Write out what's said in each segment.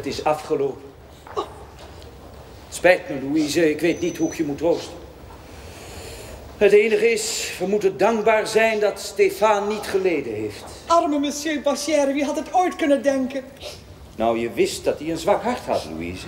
Het is afgelopen. Spijt me, Louise. Ik weet niet hoe ik je moet troosten. Het enige is, we moeten dankbaar zijn dat Stéphane niet geleden heeft. Arme monsieur Bachère, wie had het ooit kunnen denken? Nou, je wist dat hij een zwak hart had, Louise.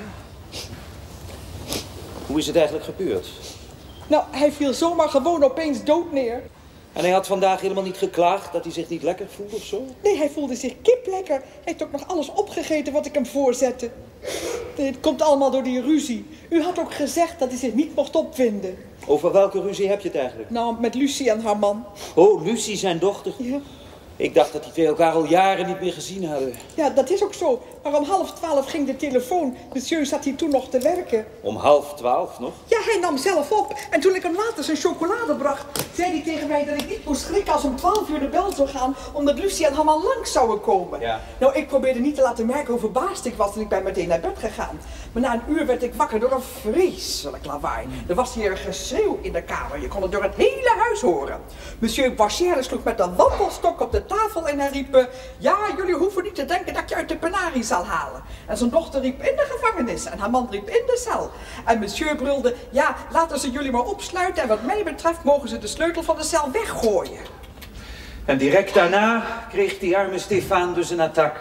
Hoe is het eigenlijk gebeurd? Nou, hij viel zomaar gewoon opeens dood neer. En hij had vandaag helemaal niet geklaagd dat hij zich niet lekker voelde of zo? Nee, hij voelde zich kiplekker. Hij heeft ook nog alles opgegeten wat ik hem voorzette. Nee, het komt allemaal door die ruzie. U had ook gezegd dat hij zich niet mocht opwinden. Over welke ruzie heb je het eigenlijk? Nou, met Lucie en haar man. Oh, Lucie, zijn dochter? Ja. Ik dacht dat die twee elkaar al jaren niet meer gezien hadden. Ja, dat is ook zo. Maar om 11:30 ging de telefoon. Monsieur zat hier toen nog te werken. Om 11:30 nog? Ja, hij nam zelf op. En toen ik hem later zijn chocolade bracht, zei hij tegen mij dat ik niet moest schrikken als om 12 uur de bel zou gaan, omdat Lucie en haar man langs zouden komen. Ja. Nou, ik probeerde niet te laten merken hoe verbaasd ik was en ik ben meteen naar bed gegaan. Maar na een uur werd ik wakker door een vreselijk lawaai. Er was hier geschreeuw in de kamer. Je kon het door het hele huis horen. Monsieur Bachère sloeg met een wandelstok op de tafel en hij riep: ja, jullie hoeven niet te denken dat ik je uit de penarie zal halen. En zijn dochter riep: in de gevangenis. En haar man riep: in de cel. En monsieur brulde: ja, laten ze jullie maar opsluiten en wat mij betreft mogen ze de sleutel van de cel weggooien. En direct daarna kreeg die arme Stéphane dus een attack.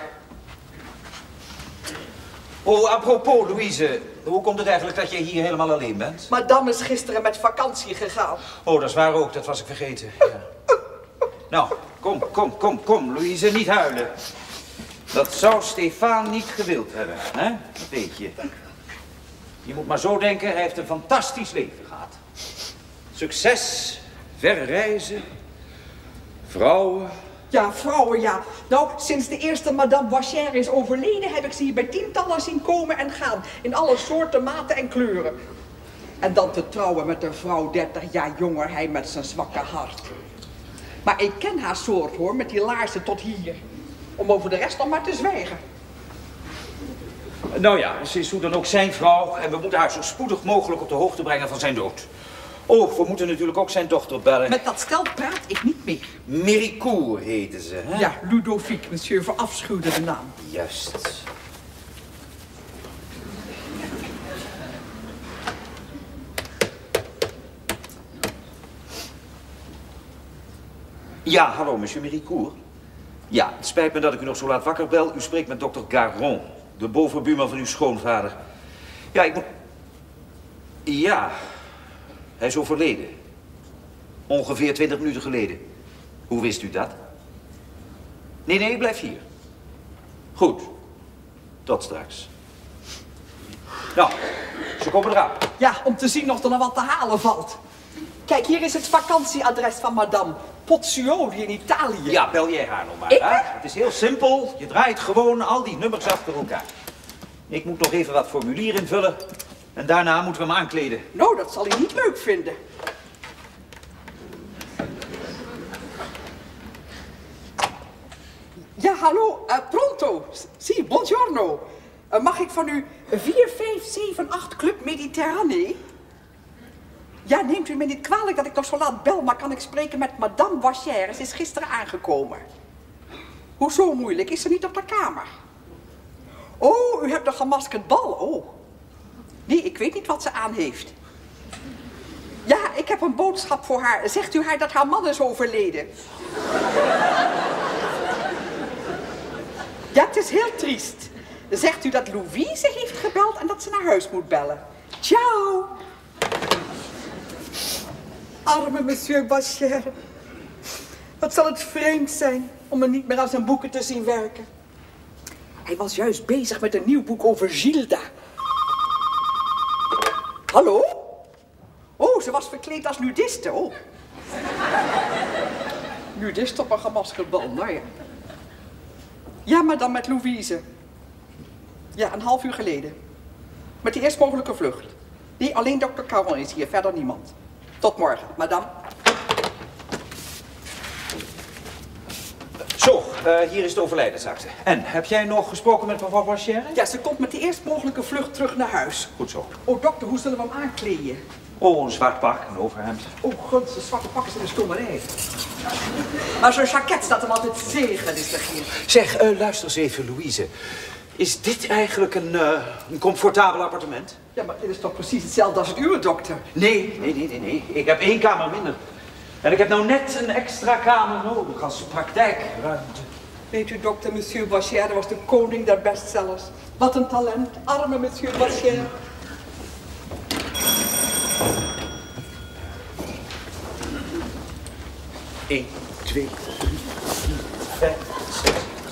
Oh, apropos, Louise. Hoe komt het eigenlijk dat jij hier helemaal alleen bent? Madame is gisteren met vakantie gegaan. Oh, dat is waar ook. Dat was ik vergeten. Ja. Nou, kom, Louise. Niet huilen. Dat zou Stéphane niet gewild hebben, hè? Dat weet je. Je moet maar zo denken, hij heeft een fantastisch leven gehad. Succes, ver reizen, vrouwen. Ja, vrouwen, ja. Nou, sinds de eerste Madame Bachère is overleden, heb ik ze hier bij tientallen zien komen en gaan. In alle soorten, maten en kleuren. En dan te trouwen met een vrouw 30 jaar jonger, hij met zijn zwakke hart. Maar ik ken haar soort, hoor, met die laarzen tot hier. Om over de rest nog maar te zwijgen. Nou ja, ze is hoe dan ook zijn vrouw en we moeten haar zo spoedig mogelijk op de hoogte brengen van zijn dood. Oh, we moeten natuurlijk ook zijn dochter bellen. Met dat stel praat ik niet meer. Méricourt heette ze, hè? Ja, Ludovic, monsieur, verafschuwde de naam. Juist. Ja, hallo, monsieur Méricourt. Ja, het spijt me dat ik u nog zo laat wakker bel. U spreekt met dokter Garon, de bovenbuurman van uw schoonvader. Ja, ik moet... Ja, hij is overleden. Ongeveer 20 minuten geleden. Hoe wist u dat? Nee, ik blijf hier. Goed. Tot straks. Nou, ze komen eraan. Ja, om te zien of er nog wat te halen valt. Kijk, hier is het vakantieadres van madame Pozzuoli in Italië. Ja, bel jij haar nog maar. Ik? Hè? Het is heel simpel. Je draait gewoon al die nummers achter elkaar. Ik moet nog even wat formulier invullen. En daarna moeten we hem aankleden. Nou, dat zal hij niet leuk vinden. Ja, hallo. Pronto. Sì, buongiorno. Mag ik van u 4578 Club Mediterranee? Ja, neemt u me niet kwalijk dat ik nog zo laat bel, maar kan ik spreken met madame Bachère? Ze is gisteren aangekomen. Hoezo moeilijk? Is ze niet op de kamer? Oh, u hebt een gemaskerd bal. Oh. Nee, ik weet niet wat ze aan heeft. Ja, ik heb een boodschap voor haar. Zegt u haar dat haar man is overleden? Ja, het is heel triest. Zegt u dat Louise heeft gebeld en dat ze naar huis moet bellen. Ciao. Arme monsieur Bachère. Wat zal het vreemd zijn om me niet meer aan zijn boeken te zien werken. Hij was juist bezig met een nieuw boek over Gilda. Hallo? Oh, ze was verkleed als nudiste. Oh. Nudiste op een gemaskerd bal, nou ja. Ja, maar dan met Louise. Ja, een half uur geleden. Met die eerst mogelijke vlucht. Nee, alleen dokter Caron is hier, verder niemand. Tot morgen, madame. Zo, hier is de overlijdensakte. En, heb jij nog gesproken met mevrouw Bachère? Ja, ze komt met de eerst mogelijke vlucht terug naar huis. Goed zo. Oh, dokter, hoe zullen we hem aankleden? Oh, een zwart pak, een overhemd. Oh, god, zijn zwarte pakken zijn een stommerij. Maar zo'n jacket staat hem altijd zeer gelistig hier. Zeg, luister eens even, Louise. Is dit eigenlijk een comfortabel appartement? Ja, maar dit is toch precies hetzelfde als het uwe, dokter? Nee. Ik heb 1 kamer minder. En ik heb nou net een extra kamer nodig als praktijkruimte. Weet u, dokter, monsieur Boissière was de koning der bestsellers. Wat een talent, arme monsieur Boissière. Eén, 2, 3, 4, 5, 6.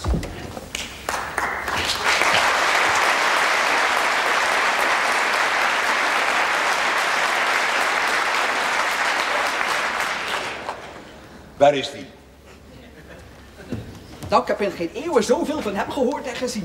Waar is die? Nou, ik heb in geen eeuwen zoveel van hem gehoord en gezien.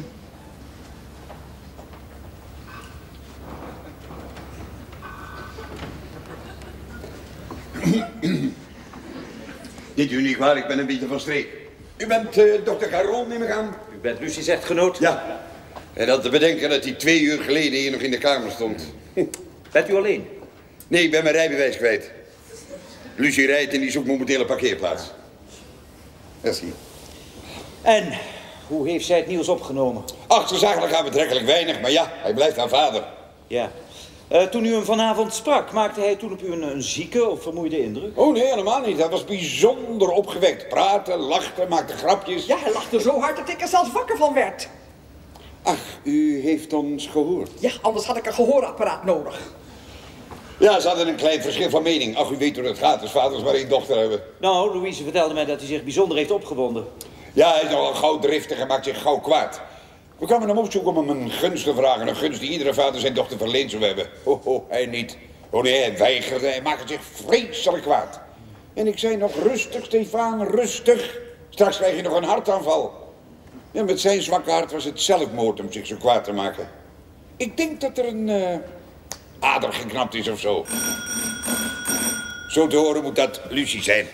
Niet u niet kwalijk, ik ben een beetje van streek. U bent dokter Caron, neem ik aan? U bent Lucie's echtgenoot? Ja. En dat te bedenken dat hij 2 uur geleden hier nog in de kamer stond. Bent u alleen? Nee, ik ben mijn rijbewijs kwijt. Lucie rijdt en die zoekt momenteel een parkeerplaats. Merci. En hoe heeft zij het nieuws opgenomen? Achterzakelijk gaan betrekkelijk weinig, maar ja, hij blijft haar vader. Ja. Toen u hem vanavond sprak, maakte hij toen op u een zieke of vermoeide indruk? Oh nee, helemaal niet. Hij was bijzonder opgewekt. Praten, lachte, maakte grapjes. Ja, hij lachte zo hard dat ik er zelfs wakker van werd. Ach, u heeft ons gehoord. Ja, anders had ik een gehoorapparaat nodig. Ja, ze hadden een klein verschil van mening. Ach, u weet hoe dat gaat als vaders maar 1 dochter hebben. Nou, Louise vertelde mij dat hij zich bijzonder heeft opgewonden. Ja, hij is nogal gauw driftig en maakt zich gauw kwaad. We kwamen hem opzoeken om hem een gunst te vragen. Een gunst die iedere vader zijn dochter verleend zou hebben. Hij niet. Oh nee, hij weigerde. Hij maakte zich vreselijk kwaad. En ik zei nog, rustig, Stefan, rustig. Straks krijg je nog een hartaanval. Ja, met zijn zwakke hart was het zelfmoord om zich zo kwaad te maken. Ik denk dat er een ader geknapt is of zo. Zo te horen moet dat Lucie zijn.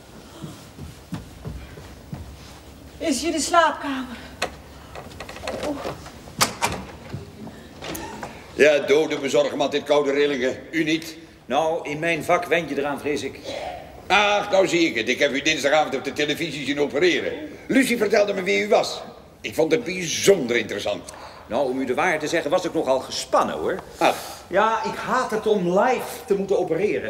Is hier de slaapkamer? Ja, doden bezorgen me altijd koude rillingen. U niet? Nou, in mijn vak wend je eraan, vrees ik. Ach, nou zie ik het. Ik heb u dinsdagavond op de televisie zien opereren. Lucie vertelde me wie u was. Ik vond het bijzonder interessant. Nou, om u de waarheid te zeggen, was ik nogal gespannen, hoor. Ach. Ja, ik haat het om live te moeten opereren.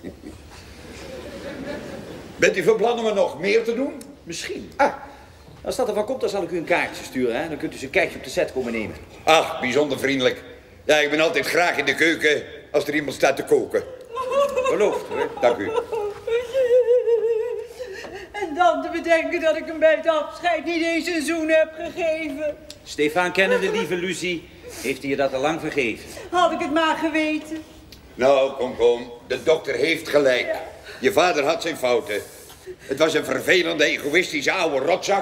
Bent u van plan om er nog meer te doen? Misschien. Als dat ervan komt, dan zal ik u een kaartje sturen, hè. Dan kunt u eens een kijkje op de set komen nemen. Ach, bijzonder vriendelijk. Ja, ik ben altijd graag in de keuken als er iemand staat te koken. Beloofd, hoor. Dank u. En dan te bedenken dat ik hem bij het afscheid niet eens een zoen heb gegeven. Stefan kennende, lieve Lucie, heeft hij je dat al lang vergeven. Had ik het maar geweten. Nou, kom. De dokter heeft gelijk. Je vader had zijn fouten. Het was een vervelende, egoïstische oude rotzak.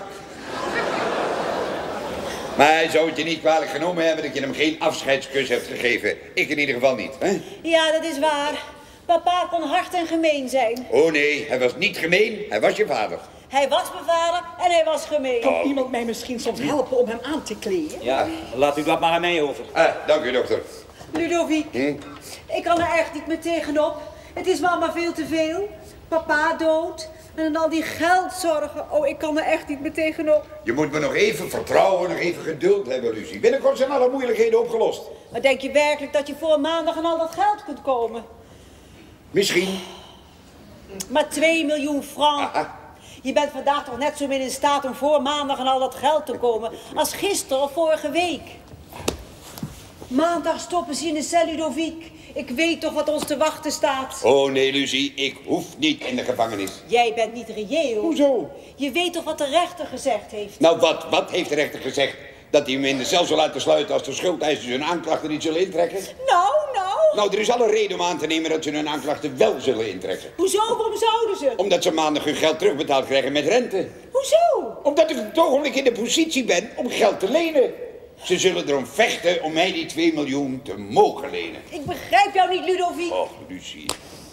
Maar hij zou het je niet kwalijk genomen hebben dat je hem geen afscheidskus hebt gegeven. Ik in ieder geval niet, hè? Ja, dat is waar. Papa kon hard en gemeen zijn. Oh nee, hij was niet gemeen. Hij was je vader. Hij was mijn vader en hij was gemeen. Kan iemand mij misschien soms helpen om hem aan te kleden? Ja, laat u dat maar aan mij over. Dank u, dokter. Ludovic, ik kan er echt niet meer tegenop. Het is me allemaal veel te veel. Papa dood. En dan al die geldzorgen. Oh, ik kan er echt niet meer tegenop. Je moet me nog even vertrouwen, nog even geduld hebben, Lucie. Binnenkort zijn alle moeilijkheden opgelost. Maar denk je werkelijk dat je voor maandag aan al dat geld kunt komen? Misschien. Maar 2 miljoen francs. Aha. Je bent vandaag toch net zo min in staat om voor maandag aan al dat geld te komen als gisteren of vorige week. Maandag stoppen ze in de cel, Ludovic. Ik weet toch wat ons te wachten staat. Oh nee, Lucie, ik hoef niet in de gevangenis. Jij bent niet reëel. Hoezo? Je weet toch wat de rechter gezegd heeft? Nou, wat heeft de rechter gezegd? Dat hij hem in de cel zal laten sluiten als de schuldeisers hun aanklachten niet zullen intrekken? Nou. Nou, er is alle reden om aan te nemen dat ze hun aanklachten wel zullen intrekken. Hoezo? Waarom zouden ze? Omdat ze maandag hun geld terugbetaald krijgen met rente. Hoezo? Omdat ik op het ogenblik in de positie ben om geld te lenen. Ze zullen erom vechten om mij die 2 miljoen te mogen lenen. Ik begrijp jou niet, Ludovic. Och, Lucie.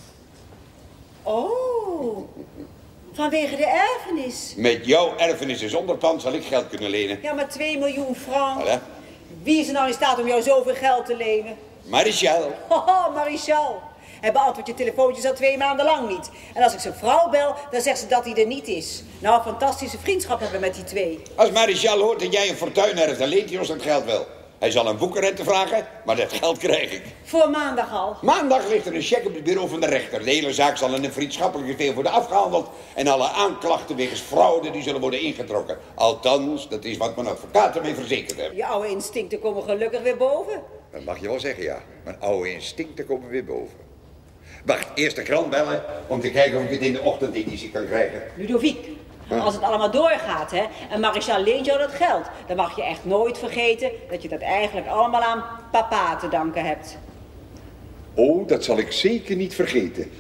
Oh, vanwege de erfenis. Met jouw erfenis en zonder pand zal ik geld kunnen lenen. Ja, maar 2 miljoen francs. Voilà. Wie is er nou in staat om jou zoveel geld te lenen? Marichal. Haha, Marichal. Hij beantwoordt je telefoontjes al 2 maanden lang niet. En als ik zijn vrouw bel, dan zegt ze dat hij er niet is. Nou, fantastische vriendschap hebben we met die 2. Als Marichal hoort dat jij een fortuin erft, dan leent hij ons dat geld wel. Hij zal een boekenrente vragen, maar dat geld krijg ik. Voor maandag al. Maandag ligt er een cheque op het bureau van de rechter. De hele zaak zal in een vriendschappelijke veel worden afgehandeld. En alle aanklachten wegens fraude die zullen worden ingetrokken. Althans, dat is wat mijn advocaten mij verzekerd hebben. Je oude instincten komen gelukkig weer boven. Dat mag je wel zeggen, ja. Mijn oude instincten komen weer boven. Wacht, eerst de krant bellen om te kijken of ik het in de ochtendeditie kan krijgen. Ludovic, als het allemaal doorgaat, hè, en Marichal leent jou dat geld, dan mag je echt nooit vergeten dat je dat eigenlijk allemaal aan papa te danken hebt. Oh, dat zal ik zeker niet vergeten.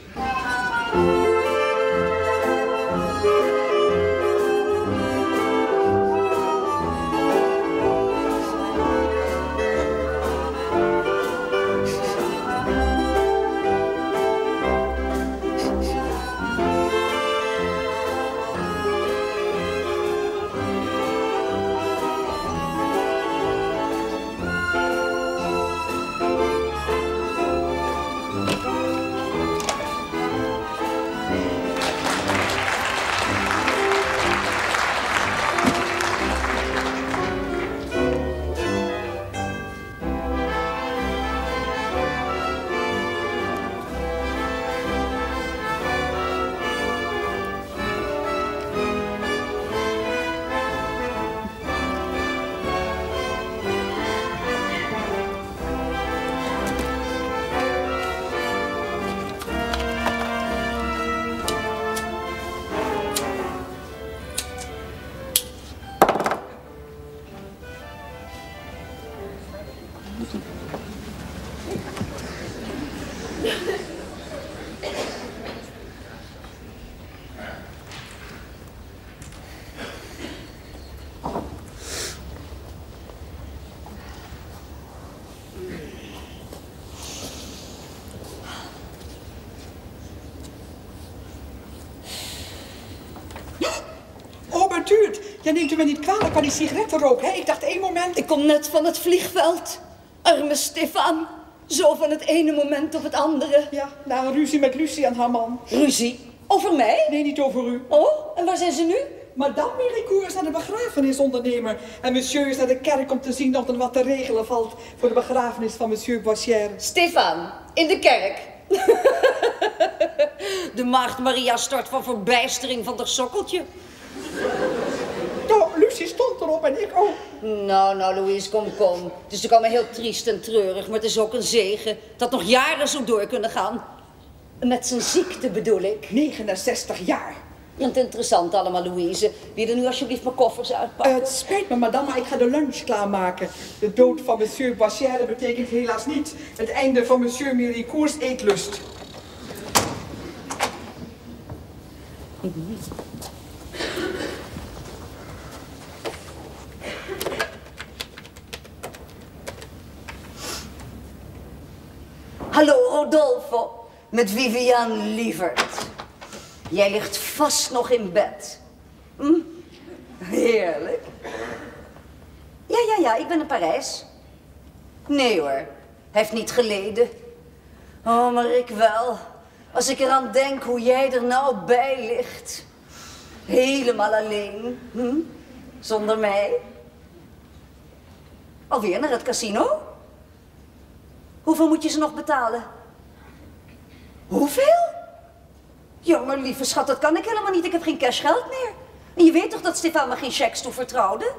Jij neemt u me niet kwalijk van die sigarettenrook, hè? Ik dacht 1 moment... Ik kom net van het vliegveld. Arme Stefan. Zo van het ene moment op het andere. Ja, na een ruzie met Lucie en haar man. Ruzie? Over mij? Nee, niet over u. Oh, en waar zijn ze nu? Madame Méricourt is naar de begrafenisondernemer. En monsieur is naar de kerk om te zien of er wat te regelen valt voor de begrafenis van monsieur Boissière. Stefan, in de kerk. De maagd Maria stort van verbijstering van haar sokkeltje. Nou, Lucie stond erop en ik ook. Nou, Louise, kom. Het is natuurlijk allemaal heel triest en treurig, maar het is ook een zegen dat nog jaren zo door kunnen gaan. Met zijn ziekte bedoel ik. 69 jaar. Het interessant allemaal, Louise. Wil je er nu alsjeblieft mijn koffers uitpakken? Het spijt me, madame, maar ik ga de lunch klaarmaken. De dood van monsieur Boissière betekent helaas niet het einde van monsieur Méricourt's eetlust. Hallo, Rodolfo. Met Viviane Lievert. Jij ligt vast nog in bed. Heerlijk. Ja, ik ben in Parijs. Nee hoor, hij heeft niet geleden. Oh, maar ik wel. Als ik eraan denk hoe jij er nou bij ligt. Helemaal alleen. Zonder mij. Alweer naar het casino? Hoeveel moet je ze nog betalen? Hoeveel? Ja, maar lieve schat, dat kan ik helemaal niet. Ik heb geen cashgeld meer. En je weet toch dat Stefan me geen checks toevertrouwde?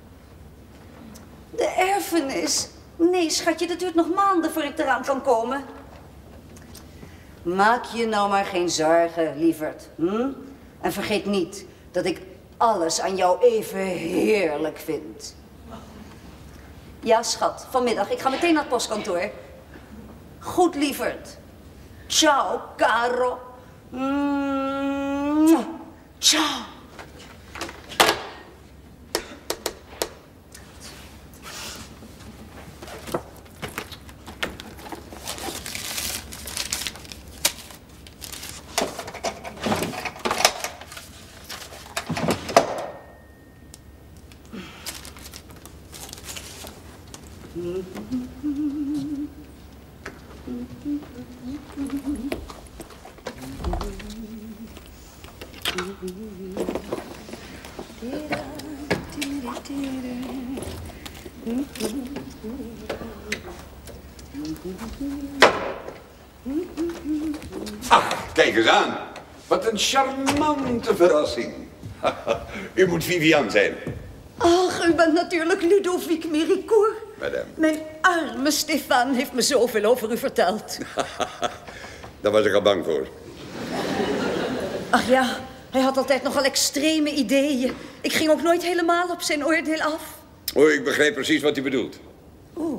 De erfenis. Nee, schatje, dat duurt nog maanden voor ik eraan kan komen. Maak je nou maar geen zorgen, lieverd. En vergeet niet dat ik alles aan jou even heerlijk vind. Ja, schat, vanmiddag. Ik ga meteen naar het postkantoor. Goed, lieverd. Ciao, caro. Ciao. Ach, kijk eens aan. Wat een charmante verrassing. U moet Vivian zijn. Ach, u bent natuurlijk Ludovic Méricourt. Madame. Mijn arme Stefan heeft me zoveel over u verteld. Daar was ik al bang voor. Ach ja, hij had altijd nogal extreme ideeën. Ik ging ook nooit helemaal op zijn oordeel af. Oh, ik begrijp precies wat u bedoelt. Oeh.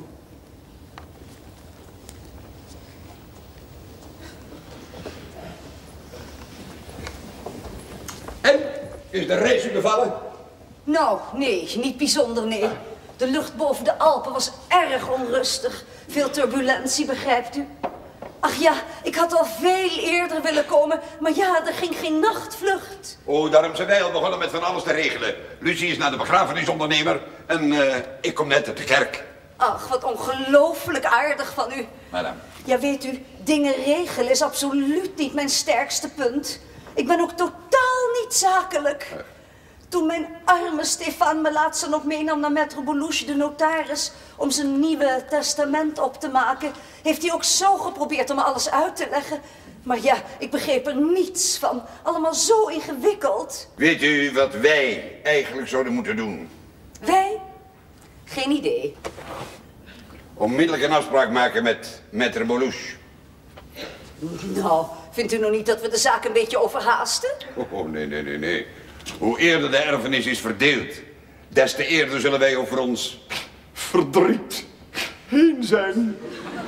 En? Is de reis u bevallen? Nou, nee, niet bijzonder, nee. De lucht boven de Alpen was erg onrustig. Veel turbulentie, begrijpt u? Ach ja, ik had al veel eerder willen komen, maar ja, er ging geen nachtvlucht. Oh, daarom zijn wij al begonnen met van alles te regelen. Lucie is naar de begrafenisondernemer en ik kom net uit de kerk. Ach, wat ongelooflijk aardig van u. Madame. Ja, weet u, dingen regelen is absoluut niet mijn sterkste punt. Ik ben ook totaal niet zakelijk. Toen mijn arme Stefan me laatst nog meenam naar Maître Boulouche, de notaris, om zijn nieuwe testament op te maken, heeft hij ook zo geprobeerd om me alles uit te leggen. Maar ja, ik begreep er niets van. Allemaal zo ingewikkeld. Weet u wat wij eigenlijk zouden moeten doen? Wij? Geen idee. Onmiddellijk een afspraak maken met Maître Boulouche. Nou, vindt u nog niet dat we de zaak een beetje overhaasten? Oh, nee. Hoe eerder de erfenis is verdeeld, des te eerder zullen wij over ons verdriet heen zijn.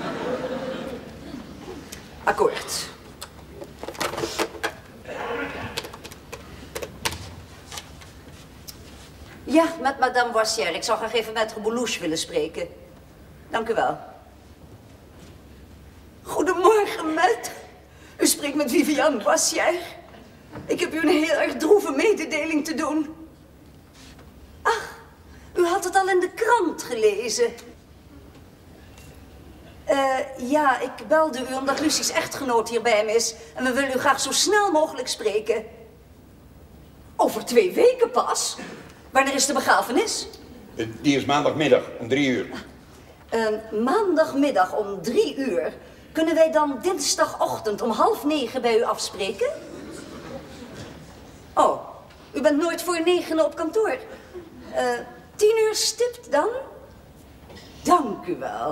Akkoord. Ja, met madame Boissière. Ik zou graag even met Boulouche willen spreken. Dank u wel. Goedemorgen, maître. U spreekt met Vivian Boissière. Ik heb u een heel erg droeve mededeling te doen. Ach, u had het al in de krant gelezen. Ja, ik belde u omdat Lucie's echtgenoot hier bij me is. En we willen u graag zo snel mogelijk spreken. Over 2 weken pas? Wanneer is de begrafenis? Die is maandagmiddag om 3 uur. Maandagmiddag om 3 uur. Kunnen wij dan dinsdagochtend om 8:30 bij u afspreken? Oh, u bent nooit voor 9 op kantoor. 10 uur stipt dan? Dank u wel.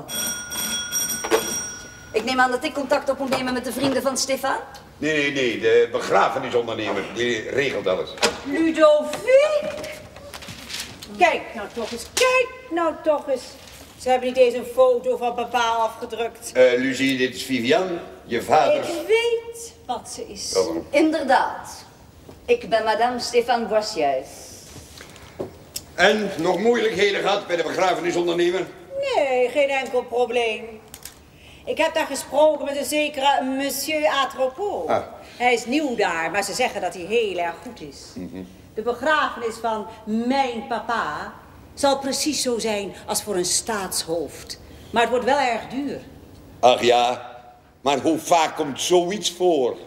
Ik neem aan dat ik contact op moet nemen met de vrienden van Stefan? Nee, de begrafenisondernemer, die regelt alles. Ludovic! Kijk nou toch eens. Ze hebben niet eens een foto van papa afgedrukt. Lucie, dit is Vivian, je vader. Ik weet wat ze is. Oh. Inderdaad. Ik ben madame Stefan Boissière. En nog moeilijkheden gehad bij de begrafenisondernemer? Nee, geen enkel probleem. Ik heb daar gesproken met een zekere monsieur Atropos. Ah. Hij is nieuw daar, maar ze zeggen dat hij heel erg goed is. De begrafenis van mijn papa zal precies zo zijn als voor een staatshoofd. Maar het wordt wel erg duur. Ach ja, maar hoe vaak komt zoiets voor?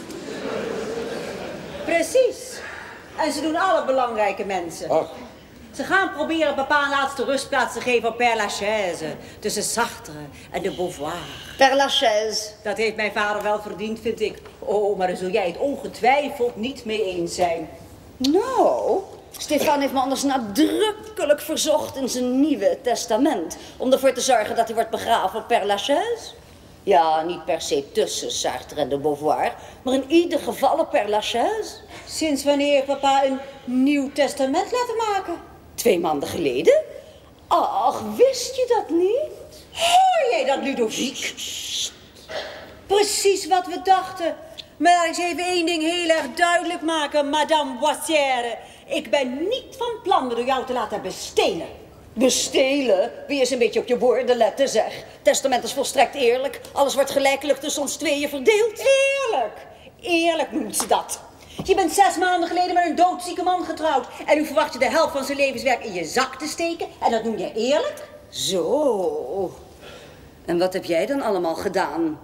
Precies. En ze doen alle belangrijke mensen. Ach. Ze gaan proberen papa een laatste rustplaats te geven op Père Lachaise. Tussen Sartre en de Beauvoir. Père Lachaise. Dat heeft mijn vader wel verdiend, vind ik. Oh, maar daar zul jij het ongetwijfeld niet mee eens zijn. Nou, Stefan heeft me anders nadrukkelijk verzocht in zijn nieuwe testament om ervoor te zorgen dat hij wordt begraven op Père Lachaise. Ja, niet per se tussen Sartre en de Beauvoir, maar in ieder geval op Père Lachaise. Sinds wanneer heeft papa een nieuw testament laten maken? 2 maanden geleden? Ach, wist je dat niet? Hoor jij dat, Ludovic? Precies wat we dachten. Maar laat ik eens even 1 ding heel erg duidelijk maken, madame Boissière. Ik ben niet van plan me door jou te laten bestelen. Bestelen? Wie is een beetje op je woorden letten, zeg. Testament is volstrekt eerlijk. Alles wordt gelijkelijk tussen ons tweeën verdeeld. Eerlijk. Eerlijk noemt ze dat. Je bent 6 maanden geleden met een doodzieke man getrouwd. En nu verwacht je de helft van zijn levenswerk in je zak te steken. En dat noem je eerlijk? Zo. En wat heb jij dan allemaal gedaan?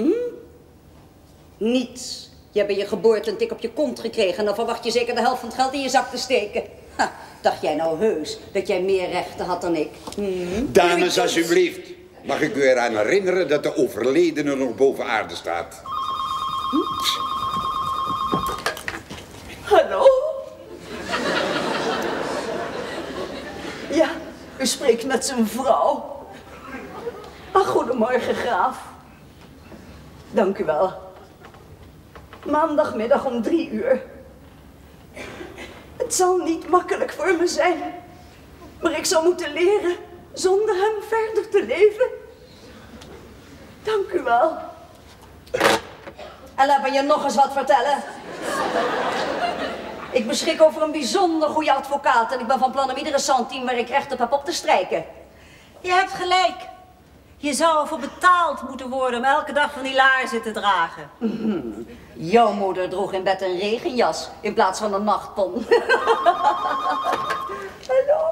Niets. Je hebt bij je geboorte een tik op je kont gekregen en dan verwacht je zeker de helft van het geld in je zak te steken. Ha, dacht jij nou heus dat jij meer rechten had dan ik? Dames, alsjeblieft. Mag ik u eraan herinneren dat de overledene nog boven aarde staat? Hallo? Ja, u spreekt met zijn vrouw. Goedemorgen, graaf. Dank u wel. Maandagmiddag om 3 uur. Het zal niet makkelijk voor me zijn, maar ik zal moeten leren zonder hem verder te leven. Dank u wel. En laat me je nog eens wat vertellen. Ik beschik over een bijzonder goede advocaat en ik ben van plan om iedere centime waar ik recht op heb op te strijken. Je hebt gelijk. Je zou ervoor betaald moeten worden om elke dag van die laarzen te dragen. Jouw moeder droeg in bed een regenjas in plaats van een nachtpon. Hallo?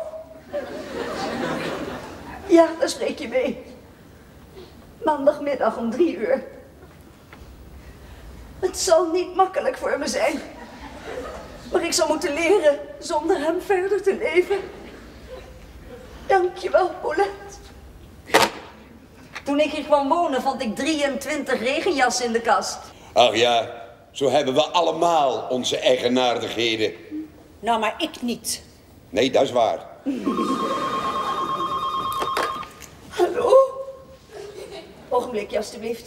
Ja, daar spreek je mee. Maandagmiddag om 3 uur. Het zal niet makkelijk voor me zijn, maar ik zal moeten leren zonder hem verder te leven. Dank je wel, Paulette. Toen ik hier kwam wonen vond ik 23 regenjassen in de kast. Ach ja, zo hebben we allemaal onze eigenaardigheden. Nou, maar ik niet. Nee, dat is waar. Hallo? Ogenblikje, alstublieft.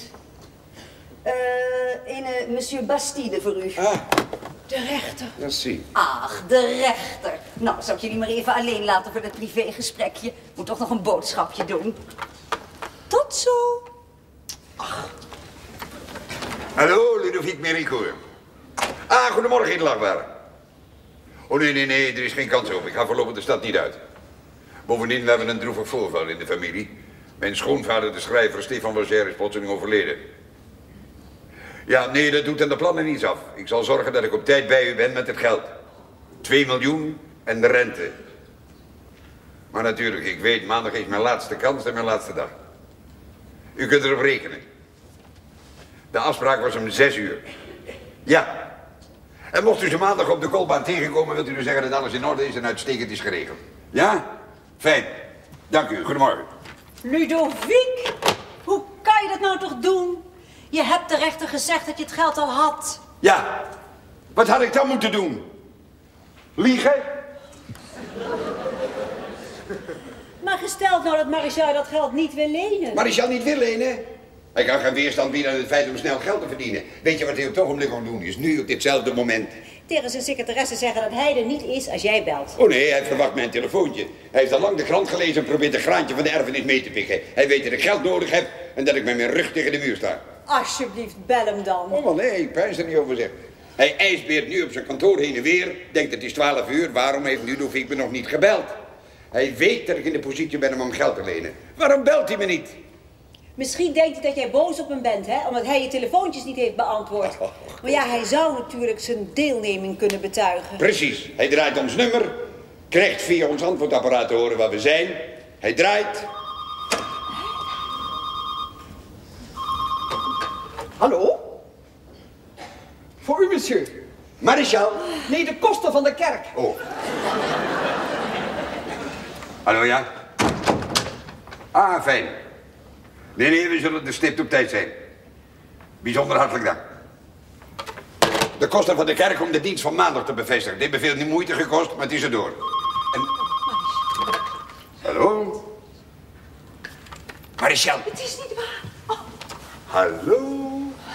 Monsieur Bastide voor u. Ah, De rechter. dat zie. Ach, de rechter. Nou, zou ik jullie maar even alleen laten voor dat privégesprekje. Moet toch nog een boodschapje doen. Tot zo. Hallo, Ludovic Mericourt. Goedemorgen, edelachtbare. Oh, nee, er is geen kans op. Ik ga voorlopig de stad niet uit. Bovendien, we hebben een droevig voorval in de familie. Mijn schoonvader, de schrijver Stefan Lager, is plotseling overleden. Ja, nee, dat doet aan de plannen niets af. Ik zal zorgen dat ik op tijd bij u ben met het geld. 2 miljoen en de rente. Maar natuurlijk, ik weet, maandag is mijn laatste kans en mijn laatste dag. U kunt erop rekenen. De afspraak was om 6 uur. Ja. En mocht u ze maandag op de kolbaan tegenkomen, wilt u dus zeggen dat alles in orde is en uitstekend is geregeld. Ja? Fijn. Dank u. Goedemorgen. Ludovic, hoe kan je dat nou toch doen? Je hebt de rechter gezegd dat je het geld al had. Ja. Wat had ik dan moeten doen? Liegen? Maar gesteld nou dat Marichal dat geld niet wil lenen. Marichal niet wil lenen? Hij kan geen weerstand bieden aan het feit om snel geld te verdienen. Weet je wat hij op het ogenblik aan doen is? Nu, op ditzelfde moment. Tegen zijn secretaresse zeggen dat hij er niet is als jij belt. Oh nee, hij verwacht mijn telefoontje. Hij heeft al lang de krant gelezen en probeert een graantje van de erfenis mee te pikken. Hij weet dat ik geld nodig heb en dat ik met mijn rug tegen de muur sta. Alsjeblieft, bel hem dan. Oh, wel nee, ik prijs er niet over zeg. Hij ijsbeert nu op zijn kantoor heen en weer. Denkt het is 12 uur, waarom heeft Ludovic me nog niet gebeld? Hij weet dat ik in de positie ben om geld te lenen. Waarom belt hij me niet? Misschien denkt hij dat jij boos op hem bent, hè? Omdat hij je telefoontjes niet heeft beantwoord. Maar ja, hij zou natuurlijk zijn deelneming kunnen betuigen. Precies. Hij draait ons nummer, krijgt via ons antwoordapparaat te horen waar we zijn. Hij draait. Hallo? Voor u, monsieur. Marichal. Nee, de kosten van de kerk. Oh. Hallo, ja? Fijn. Nee, we zullen de stipt op tijd zijn. Bijzonder hartelijk dank. De kosten van de kerk om de dienst van maandag te bevestigen. Dit heeft veel niet moeite gekost, maar het is erdoor. En... Hallo? Marichal. Het is niet waar. Oh. Hallo?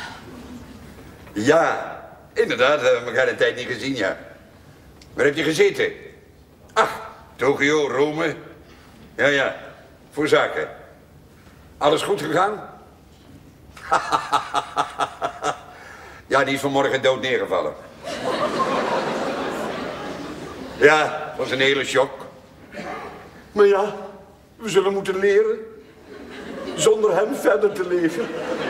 Ja, inderdaad, we hebben elkaar een tijd niet gezien, ja. Waar heb je gezeten? Ach, Tokio, Rome. Ja, voor zaken. Alles goed gegaan? Ja, die is vanmorgen dood neergevallen. Ja, het was een hele shock. Maar ja, we zullen moeten leren zonder hem verder te leven.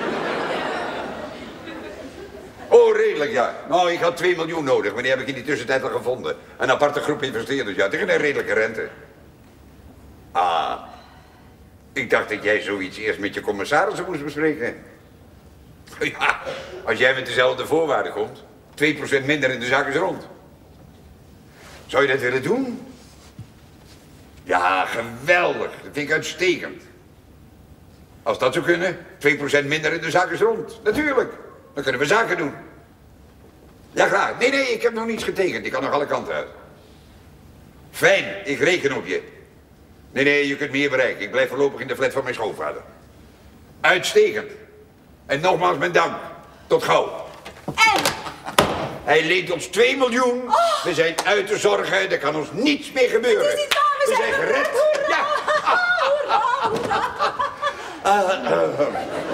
Oh, redelijk, ja. Nou, ik had 2 miljoen nodig, maar die heb ik in die tussentijd al gevonden. Een aparte groep investeerders, ja, tegen een redelijke rente. Ik dacht dat jij zoiets eerst met je commissarissen moest bespreken. Ja, als jij met dezelfde voorwaarden komt, 2% minder in de zaak is rond. Zou je dat willen doen? Ja, geweldig. Dat vind ik uitstekend. Als dat zou kunnen, 2% minder in de zaak is rond. Natuurlijk. Dan kunnen we zaken doen. Ja, graag. Nee, ik heb nog niets getekend. Ik kan nog alle kanten uit. Fijn, ik reken op je. Nee, je kunt me hier bereiken. Ik blijf voorlopig in de flat van mijn schoonvader. Uitstekend. En nogmaals mijn dank. Tot gauw. En? Hij leent ons 2 miljoen. Oh. We zijn uit te zorgen. Er kan ons niets meer gebeuren. Het is niet waar, we zijn gered. Hoera, ja. hoera.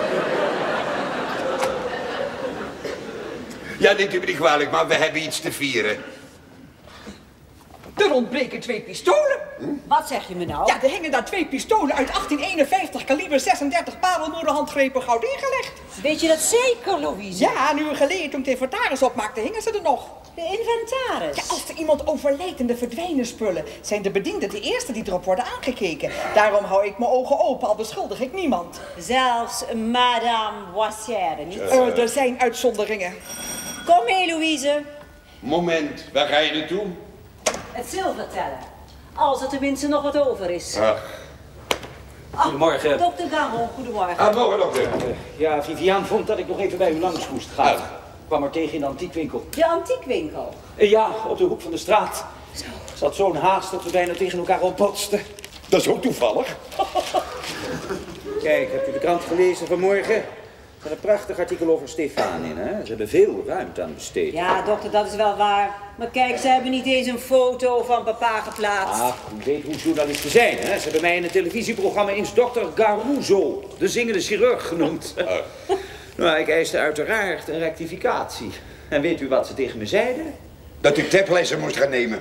Ja, neemt u me niet kwalijk, maar we hebben iets te vieren. Er ontbreken 2 pistolen. Wat zeg je me nou? Ja, er hingen daar 2 pistolen uit 1851, kaliber 36 parelmoederhandgrepen goud ingelegd. Weet je dat zeker, Louise? Ja, een uur geleden toen ik de inventaris opmaakte, hingen ze er nog. De inventaris? Ja, als er iemand overlijdt en de verdwijnen spullen, zijn de bedienden de eerste die erop worden aangekeken. Daarom hou ik mijn ogen open, al beschuldig ik niemand. Zelfs Madame Boissière niet? Er zijn uitzonderingen. Kom mee, Louise. Moment, waar ga je naartoe? Het zilver tellen. Als er tenminste nog wat over is. Goedemorgen. Dokter Garon, goedemorgen. Morgen, dokter. Ja, Vivian vond dat ik nog even bij u langs moest gaan. Kwam er tegen in de antiekwinkel. De antiekwinkel? Ja, op de hoek van de straat. Zo. Zat zo'n haast dat we bijna tegen elkaar opbotsten. Dat is ook toevallig. Kijk, hebt u de krant gelezen vanmorgen? Er staat een prachtig artikel over Stefan in, hè? Ze hebben veel ruimte aan besteed. Ja, dokter, dat is wel waar. Maar kijk, ze hebben niet eens een foto van papa geplaatst. Ach, u weet hoe journalisten zijn, hè? Ze hebben mij in het televisieprogramma eens dokter Garuzo, de zingende chirurg, genoemd. Nou, ik eiste uiteraard een rectificatie. En weet u wat ze tegen me zeiden? Dat u taplessen moest gaan nemen.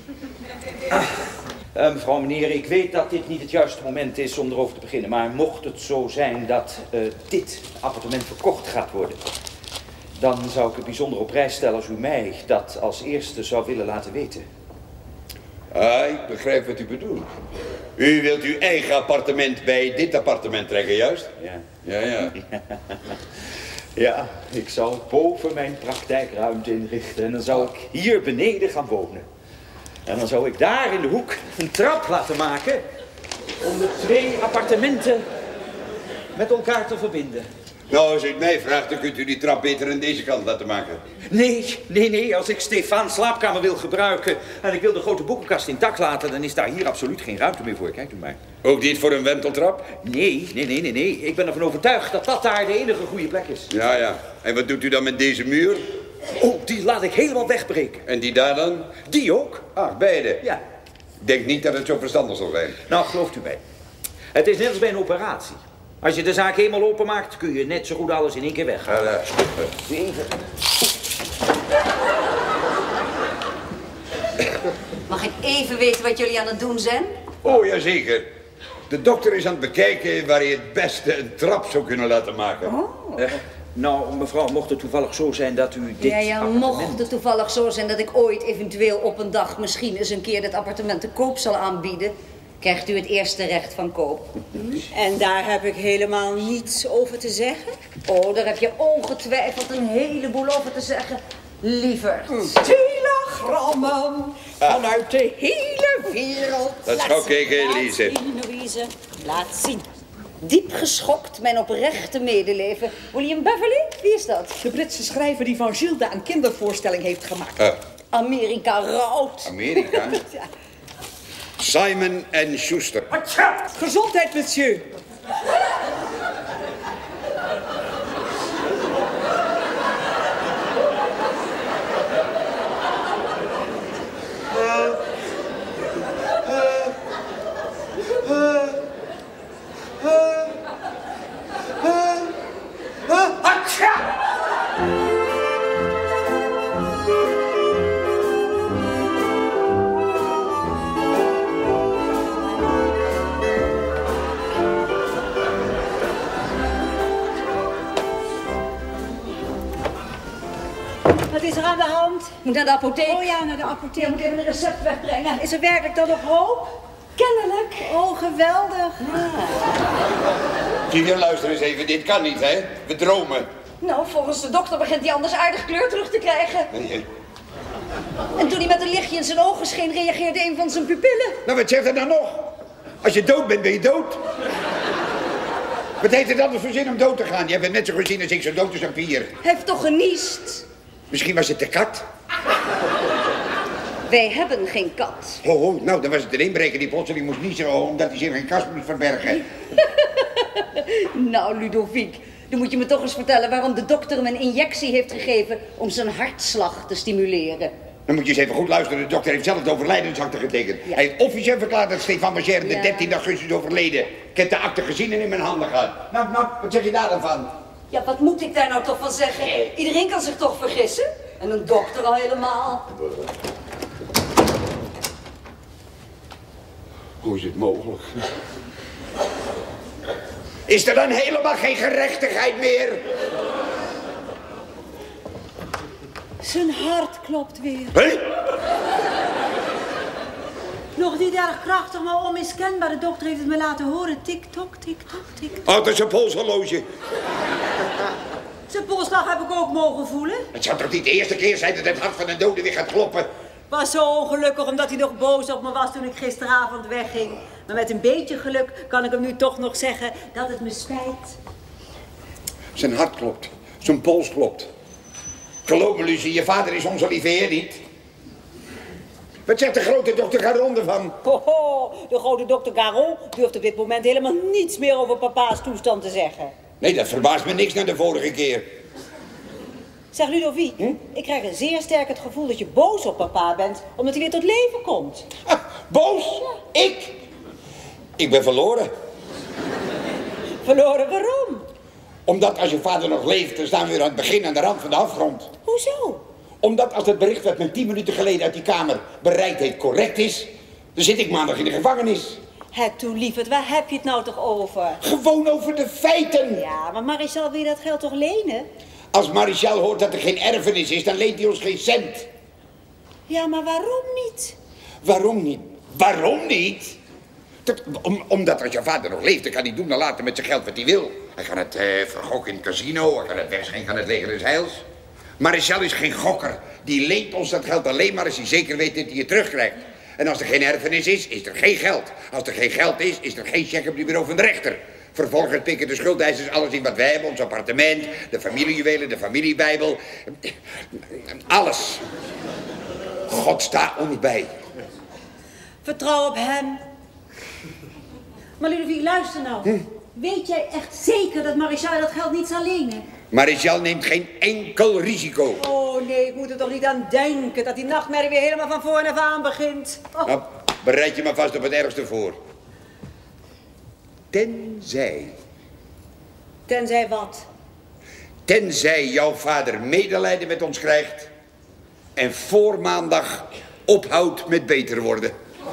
Mevrouw, meneer, ik weet dat dit niet het juiste moment is om erover te beginnen. Maar mocht het zo zijn dat dit appartement verkocht gaat worden, dan zou ik het bijzonder op prijs stellen als u mij dat als eerste zou willen laten weten. Ik begrijp wat u bedoelt. U wilt uw eigen appartement bij dit appartement trekken, juist? Ja. Ja. Ja, ik zou boven mijn praktijkruimte inrichten en dan zou ik hier beneden gaan wonen. En dan zou ik daar in de hoek een trap laten maken om de 2 appartementen met elkaar te verbinden. Nou, als u het mij vraagt, dan kunt u die trap beter aan deze kant laten maken. Nee. Als ik Stefans slaapkamer wil gebruiken en ik wil de grote boekenkast intact laten, dan is daar hier absoluut geen ruimte meer voor. Kijk u maar. Ook niet voor een wenteltrap? Nee. Ik ben ervan overtuigd dat dat daar de enige goede plek is. Ja. En wat doet u dan met deze muur? Oh, die laat ik helemaal wegbreken. En die daar dan? Die ook? Beide? Ja. Ik denk niet dat het zo verstandig zal zijn. Nou, gelooft u mij. Het is net als bij een operatie. Als je de zaak helemaal openmaakt, kun je net zo goed alles in één keer weghalen. Even. Mag ik even weten wat jullie aan het doen zijn? Oh, jazeker. De dokter is aan het bekijken waar hij het beste een trap zou kunnen laten maken. Nou, mevrouw, mocht het toevallig zo zijn dat u dit appartement... mocht het toevallig zo zijn dat ik ooit eventueel op een dag misschien eens een keer dit appartement te koop zal aanbieden, krijgt u het eerste recht van koop. En daar heb ik helemaal niets over te zeggen? Oh, daar heb je ongetwijfeld een heleboel over te zeggen, lieverd. Telegrammen vanuit de hele wereld. Dat zou kijken, Elise. Laat zien, Louise. Laat zien. Diep geschokt, mijn oprechte medeleven. William Beverly? Wie is dat? De Britse schrijver die van Gilda een kindervoorstelling heeft gemaakt. Amerika rouwt. Amerika? Ja. Simon en Schuster. Gezondheid, monsieur. Wat is er aan de hand? Ik moet naar de apotheek. Oh ja, naar de apotheek. Ik moet even een recept wegbrengen. Is er werkelijk dan nog hoop? Kennelijk. Oh, geweldig. Vivian, luister eens even. Dit kan niet, hè? We dromen. Nou, volgens de dokter begint hij anders aardig kleur terug te krijgen. Nee. En toen hij met een lichtje in zijn ogen scheen, reageerde een van zijn pupillen. Nou, wat zegt er nou nog? Als je dood bent, ben je dood. Wat heeft het anders voor zin om dood te gaan? Jij bent net zo gezien als ik, zo dood als een pier. Hij heeft toch geniest? Misschien was het de kat. Wij hebben geen kat. Oh, nou, dan was het een inbreker die plotseling moest niezen omdat hij zich in een kast moest verbergen. Nou, Ludovic, dan moet je me toch eens vertellen waarom de dokter hem een injectie heeft gegeven om zijn hartslag te stimuleren. Dan moet je eens even goed luisteren. De dokter heeft zelf de overlijdensakte getekend. Ja. Hij heeft officieel verklaard dat Stefan Bachère de Ja. 13 augustus overleden. Ik heb de akte gezien en in mijn handen gehad. Nou, wat zeg je daar dan van? Ja, wat moet ik daar nou toch van zeggen? Iedereen kan zich toch vergissen? En een dokter al helemaal. Hoe is het mogelijk? Is er dan helemaal geen gerechtigheid meer? Zijn hart klopt weer. Hé? Nog niet erg krachtig, maar onmiskenbaar. De dokter heeft het me laten horen. Tik-tok, tik-tok, tik-tok. Oh, dat is een polshorloge. Zijn polsslag heb ik ook mogen voelen. Het zou toch niet de eerste keer zijn dat het hart van een dode weer gaat kloppen? Was zo ongelukkig omdat hij nog boos op me was toen ik gisteravond wegging. Maar met een beetje geluk kan ik hem nu toch nog zeggen dat het me spijt. Zijn hart klopt. Zijn pols klopt. Geloof me, Lucie, je vader is onze lieve heer niet. Wat zegt de grote dokter Garon ervan? Hoho, de grote dokter Garon durft op dit moment helemaal niets meer over papa's toestand te zeggen. Nee, dat verbaast me niks na de vorige keer. Zeg Ludovic, ik krijg een zeer sterk het gevoel dat je boos op papa bent, omdat hij weer tot leven komt. Ah, boos? Ja. Ik ben verloren. Verloren waarom? Omdat als je vader nog leeft, dan staan we weer aan het begin aan de rand van de afgrond. Hoezo? Omdat als het bericht dat men 10 minuten geleden uit die kamer bereikt heeft correct is, dan zit ik maandag in de gevangenis. Het toe, lieverd, waar heb je het nou toch over? Gewoon over de feiten. Ja, maar Marichal wil je dat geld toch lenen? Als Marichal hoort dat er geen erfenis is, dan leent hij ons geen cent. Ja, maar waarom niet? Waarom niet? Waarom niet? Omdat als je vader nog leeft, dan kan hij doen en laten met zijn geld wat hij wil. Hij kan het vergokken in het casino, hij kan het wegschenken aan het leger des heils. Marichal is geen gokker. Die leent ons dat geld alleen maar als hij zeker weet dat hij het terugkrijgt. En als er geen erfenis is, is er geen geld. Als er geen geld is er geen cheque op het bureau van de rechter. Vervolgens pikken de schuldeisers alles in wat wij hebben. Ons appartement, de familiejuwelen, de familiebijbel. Alles. God sta ons bij. Vertrouw op hem. Maar Ludovic, luister nou. Weet jij echt zeker dat Marichal dat geld niet zal lenen? Marichal neemt geen enkel risico. Oh nee, ik moet er toch niet aan denken dat die nachtmerrie weer helemaal van voor af aan begint. Oh. Nou, bereid je maar vast op het ergste voor. Tenzij... Tenzij wat? Tenzij jouw vader medelijden met ons krijgt en voor maandag ophoudt met beter worden.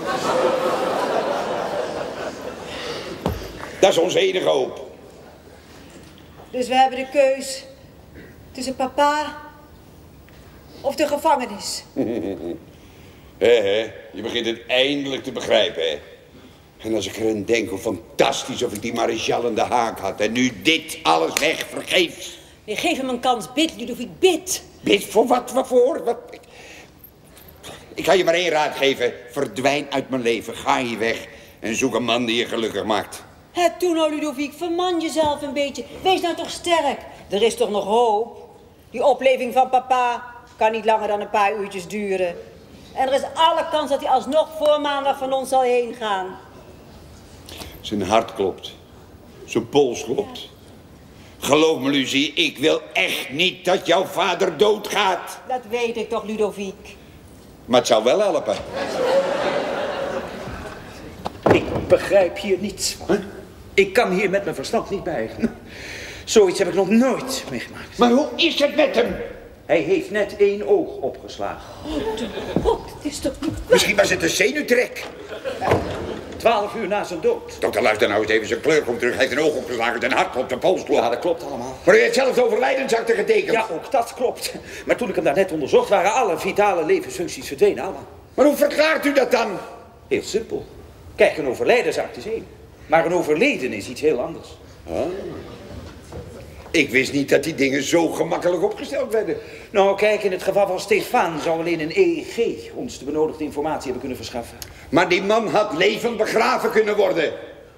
Dat is onze enige hoop. Dus we hebben de keus tussen papa of de gevangenis. Je begint het eindelijk te begrijpen, hè. En als ik erin denk hoe fantastisch of ik die Marichal in de haak had. En nu dit alles weg, vergeefs. Nee, geef hem een kans, bid, Ludovic, bid. Bid voor wat? Waarvoor? Wat? Ik kan je maar één raad geven. Verdwijn uit mijn leven, ga hier weg. En zoek een man die je gelukkig maakt. Het toen nou, Ludovic, verman jezelf een beetje. Wees nou toch sterk. Er is toch nog hoop? Die opleving van papa kan niet langer dan een paar uurtjes duren. En er is alle kans dat hij alsnog voor maandag van ons zal heen gaan. Zijn hart klopt. Zijn pols klopt. Geloof me, Lucie, ik wil echt niet dat jouw vader doodgaat. Dat weet ik toch, Ludovic. Maar het zou wel helpen. Ik begrijp hier niets van. Ik kan hier met mijn verstand niet bij. Zoiets heb ik nog nooit meegemaakt. Maar hoe is het met hem? Hij heeft net 1 oog opgeslagen. God, het is toch niet... Misschien was het een zenuwtrek. 12 uur na zijn dood. Dokter, luister nou eens even, zijn kleur komt terug. Hij heeft een oog opgeslagen, zijn hart klopt, zijn pols klopt. Ja, dat klopt allemaal. Maar u heeft zelf de overlijdensakte getekend. Ja, ook dat klopt. Maar toen ik hem daarnet onderzocht, waren alle vitale levensfuncties verdwenen allemaal. Maar hoe verklaart u dat dan? Heel simpel. Kijk, een overlijdensakte is één. Maar een overleden is iets heel anders. Ah. Ik wist niet dat die dingen zo gemakkelijk opgesteld werden. Nou, kijk, in het geval van Stefan zou alleen een EEG ons de benodigde informatie hebben kunnen verschaffen. Maar die man had levend begraven kunnen worden.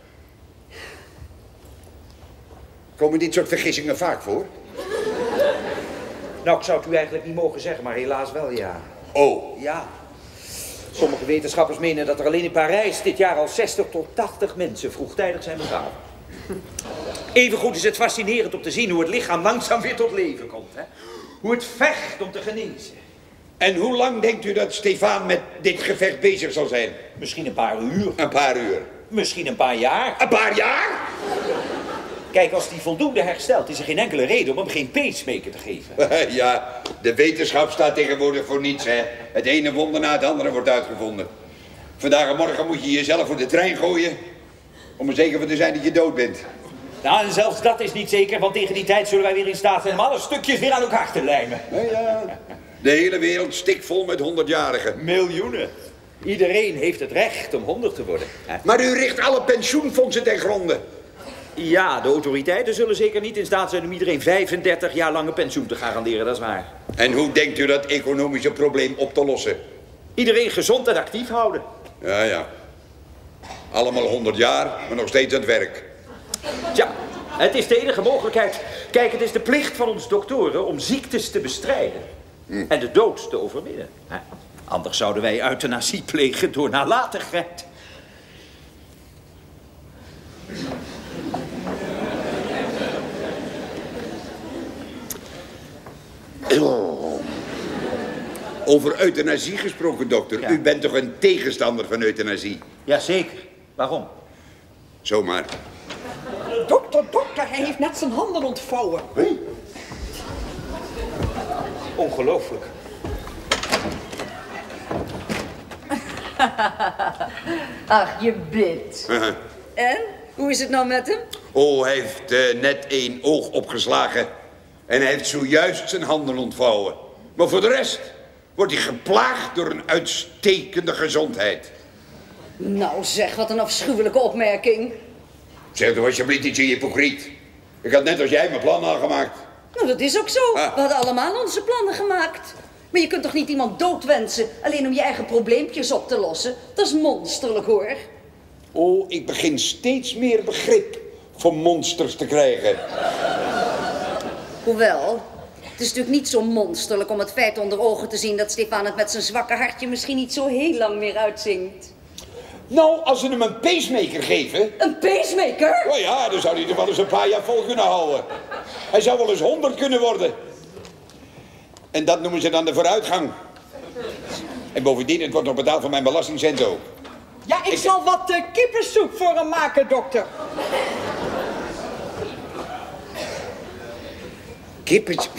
Komen dit soort vergissingen vaak voor? Nou, ik zou het u eigenlijk niet mogen zeggen, maar helaas wel, ja. Oh. Ja. Sommige wetenschappers menen dat er alleen in Parijs dit jaar al 60 tot 80 mensen vroegtijdig zijn begraven. Evengoed is het fascinerend om te zien hoe het lichaam langzaam weer tot leven komt. Hè? Hoe het vecht om te genezen. En hoe lang denkt u dat Stefan met dit gevecht bezig zal zijn? Misschien een paar uur. Een paar uur. Misschien een paar jaar. Een paar jaar? Kijk, als die voldoende herstelt, is er geen enkele reden om hem geen pacemaker te geven. Ja, de wetenschap staat tegenwoordig voor niets, hè. Het ene wonder na het andere wordt uitgevonden. Vandaag en morgen moet je jezelf voor de trein gooien om er zeker van te zijn dat je dood bent. Nou, en zelfs dat is niet zeker, want tegen die tijd zullen wij weer in staat zijn om alle stukjes weer aan elkaar te lijmen. Ja. De hele wereld stikvol met 100-jarigen. Miljoenen. Iedereen heeft het recht om 100 te worden. Maar u richt alle pensioenfondsen ten gronde. Ja, de autoriteiten zullen zeker niet in staat zijn om iedereen 35 jaar lang een pensioen te garanderen, dat is waar. En hoe denkt u dat economische probleem op te lossen? Iedereen gezond en actief houden. Ja. Allemaal 100 jaar, maar nog steeds aan het werk. Tja, het is de enige mogelijkheid. Kijk, het is de plicht van ons doktoren om ziektes te bestrijden. En de dood te overwinnen. Anders zouden wij euthanasie plegen door nalatigheid. Over euthanasie gesproken, dokter. Ja. U bent toch een tegenstander van euthanasie? Jazeker. Waarom? Zomaar. Dokter, hij heeft net zijn handen ontvouwen. Ongelooflijk. Ach, je bidt. En? Hoe is het nou met hem? Oh, hij heeft net één oog opgeslagen. En hij heeft zojuist zijn handen ontvouwen. Maar voor de rest wordt hij geplaagd door een uitstekende gezondheid. Nou zeg, wat een afschuwelijke opmerking. Zeg toch alsjeblieft niet zo hypocriet. Ik had net als jij mijn plan aangemaakt. Nou, dat is ook zo. We hadden allemaal onze plannen gemaakt. Maar je kunt toch niet iemand doodwensen alleen om je eigen probleempjes op te lossen? Dat is monsterlijk, hoor. Oh, ik begin steeds meer begrip voor monsters te krijgen. Hoewel, het is natuurlijk niet zo monsterlijk om het feit onder ogen te zien dat Stefan het met zijn zwakke hartje misschien niet zo heel lang meer uitzingt. Nou, als ze hem een pacemaker geven... Een pacemaker? Oh ja, dan zou hij er wel eens een paar jaar vol kunnen houden. Hij zou wel eens 100 kunnen worden. En dat noemen ze dan de vooruitgang. En bovendien, het wordt nog betaald van mijn belastingcent ook. Ja, ik zal wat kippensoep voor hem maken, dokter. Kippens.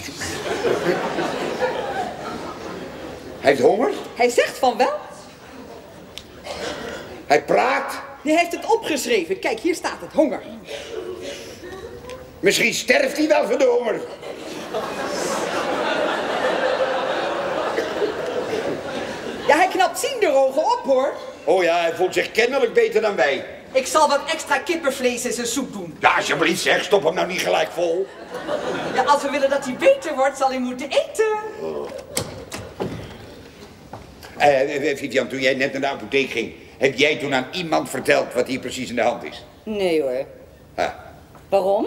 Hij heeft honger? Hij zegt van wel. Hij praat? Hij heeft het opgeschreven. Kijk, hier staat het, honger. Misschien sterft hij wel van de honger. Ja, hij knapt zienderogen op, hoor. Oh ja, hij voelt zich kennelijk beter dan wij. Ik zal wat extra kippenvlees in zijn soep doen. Ja, alsjeblieft zeg, stop hem nou niet gelijk vol. Ja, als we willen dat hij beter wordt, zal hij moeten eten. Vivian, toen jij net naar de apotheek ging, heb jij toen aan iemand verteld wat hier precies in de hand is? Nee, hoor. Ah. Waarom?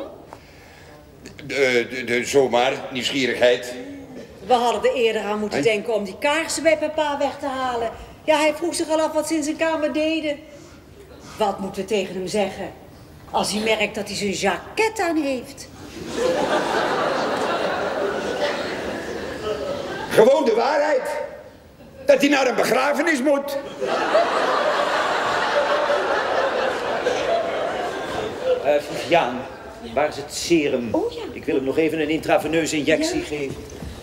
Zomaar, nieuwsgierigheid. We hadden er eerder aan moeten denken om die kaarsen bij papa weg te halen. Ja, hij vroeg zich al af wat ze in zijn kamer deden. Wat moeten we tegen hem zeggen? Als hij merkt dat hij zijn jacket aan heeft. Gewoon de waarheid. Dat hij naar een begrafenis moet. Vivian, waar is het serum? Oh, ja. Ik wil hem nog even een intraveineuze injectie geven.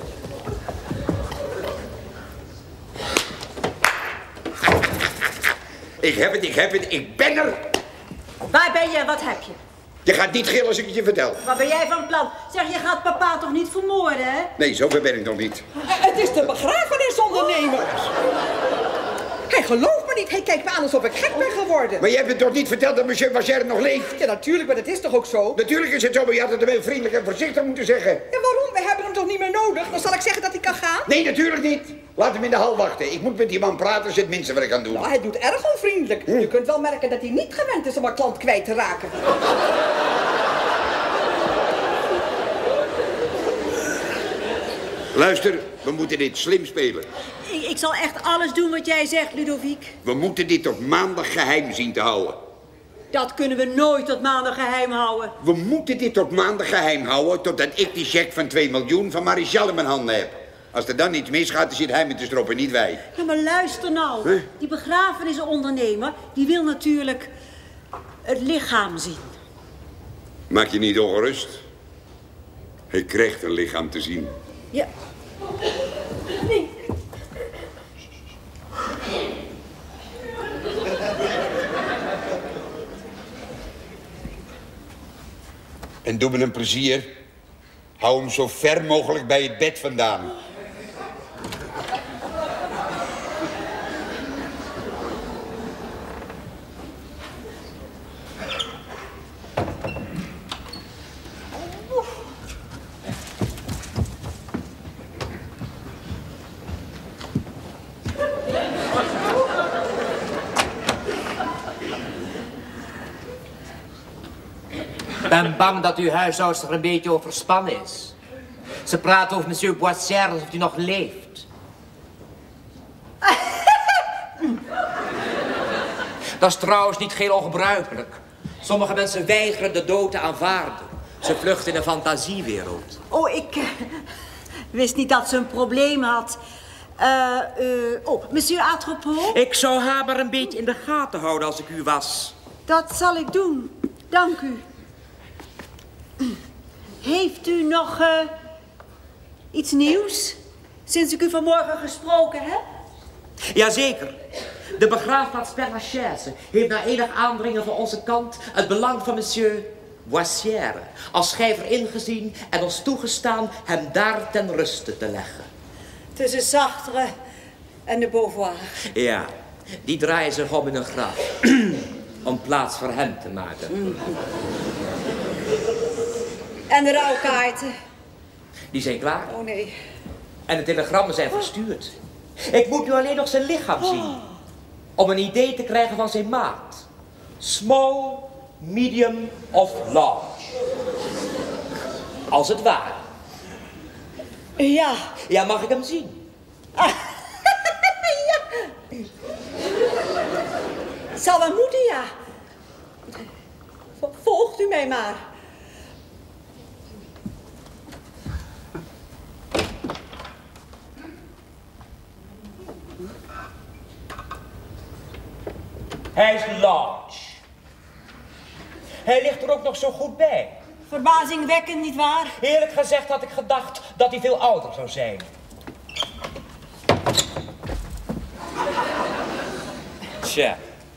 Ik heb het, ik ben er. Waar ben je? Wat heb je? Je gaat niet gillen als ik het je vertel. Wat ben jij van plan? Zeg, je gaat papa toch niet vermoorden, hè? Nee, zover ben ik nog niet. Het is de begrafenisondernemer. Hij gelooft me niet. Hij kijkt me aan alsof ik gek ben geworden. Maar je hebt me toch niet verteld dat monsieur Wassière nog leeft? Ja, natuurlijk, maar dat is toch ook zo? Natuurlijk is het zo, maar je had het wel vriendelijk en voorzichtig moeten zeggen. Ja, waarom? We hebben hem toch niet meer nodig? Dan zal ik zeggen dat hij kan gaan? Nee, natuurlijk niet. Laat hem in de hal wachten. Ik moet met die man praten, dat is het minste wat ik kan doen. Nou, hij doet erg onvriendelijk. Je kunt wel merken dat hij niet gewend is om een klant kwijt te raken. Luister, we moeten dit slim spelen. Ik zal echt alles doen wat jij zegt, Ludovic. We moeten dit tot maandag geheim zien te houden. Dat kunnen we nooit tot maandag geheim houden. We moeten dit tot maandag geheim houden totdat ik die cheque van 2 miljoen van Marichal in mijn handen heb. Als er dan iets misgaat, dan zit hij met de strop en niet wij. Ja, maar luister nou. Huh? Die begrafenisondernemer, die wil natuurlijk het lichaam zien. Maak je niet ongerust. Hij krijgt een lichaam te zien. Ja. Nee. En doe me een plezier. Hou hem zo ver mogelijk bij het bed vandaan. Ik ben bang dat uw huishoudster een beetje overspannen is. Ze praat over monsieur Boissière alsof hij nog leeft. Dat is trouwens niet heel ongebruikelijk. Sommige mensen weigeren de dood te aanvaarden. Ze vluchten in een fantasiewereld. Oh, ik wist niet dat ze een probleem had. Monsieur Atropos? Ik zou haar maar een beetje in de gaten houden als ik u was. Dat zal ik doen. Dank u. Heeft u nog iets nieuws? Sinds ik u vanmorgen gesproken heb? Jazeker. De begraafplaats Père Lachaise heeft na enig aandringen van onze kant het belang van monsieur Boissière als schrijver ingezien en ons toegestaan hem daar ten ruste te leggen. Tussen Sartre en de Beauvoir. Ja, die draaien zich om in een graf. Om plaats voor hem te maken. En de rouwkaarten? Die zijn klaar. Oh nee. En de telegrammen zijn verstuurd. Ik moet nu alleen nog zijn lichaam zien. Om een idee te krijgen van zijn maat. Small, medium of large. Als het ware. Ja. Ja, mag ik hem zien? Ja. Zal wel moeten, ja. Volgt u mij maar. Hij is large. Hij ligt er ook nog zo goed bij. Verbazingwekkend, nietwaar? Eerlijk gezegd had ik gedacht dat hij veel ouder zou zijn. Tja.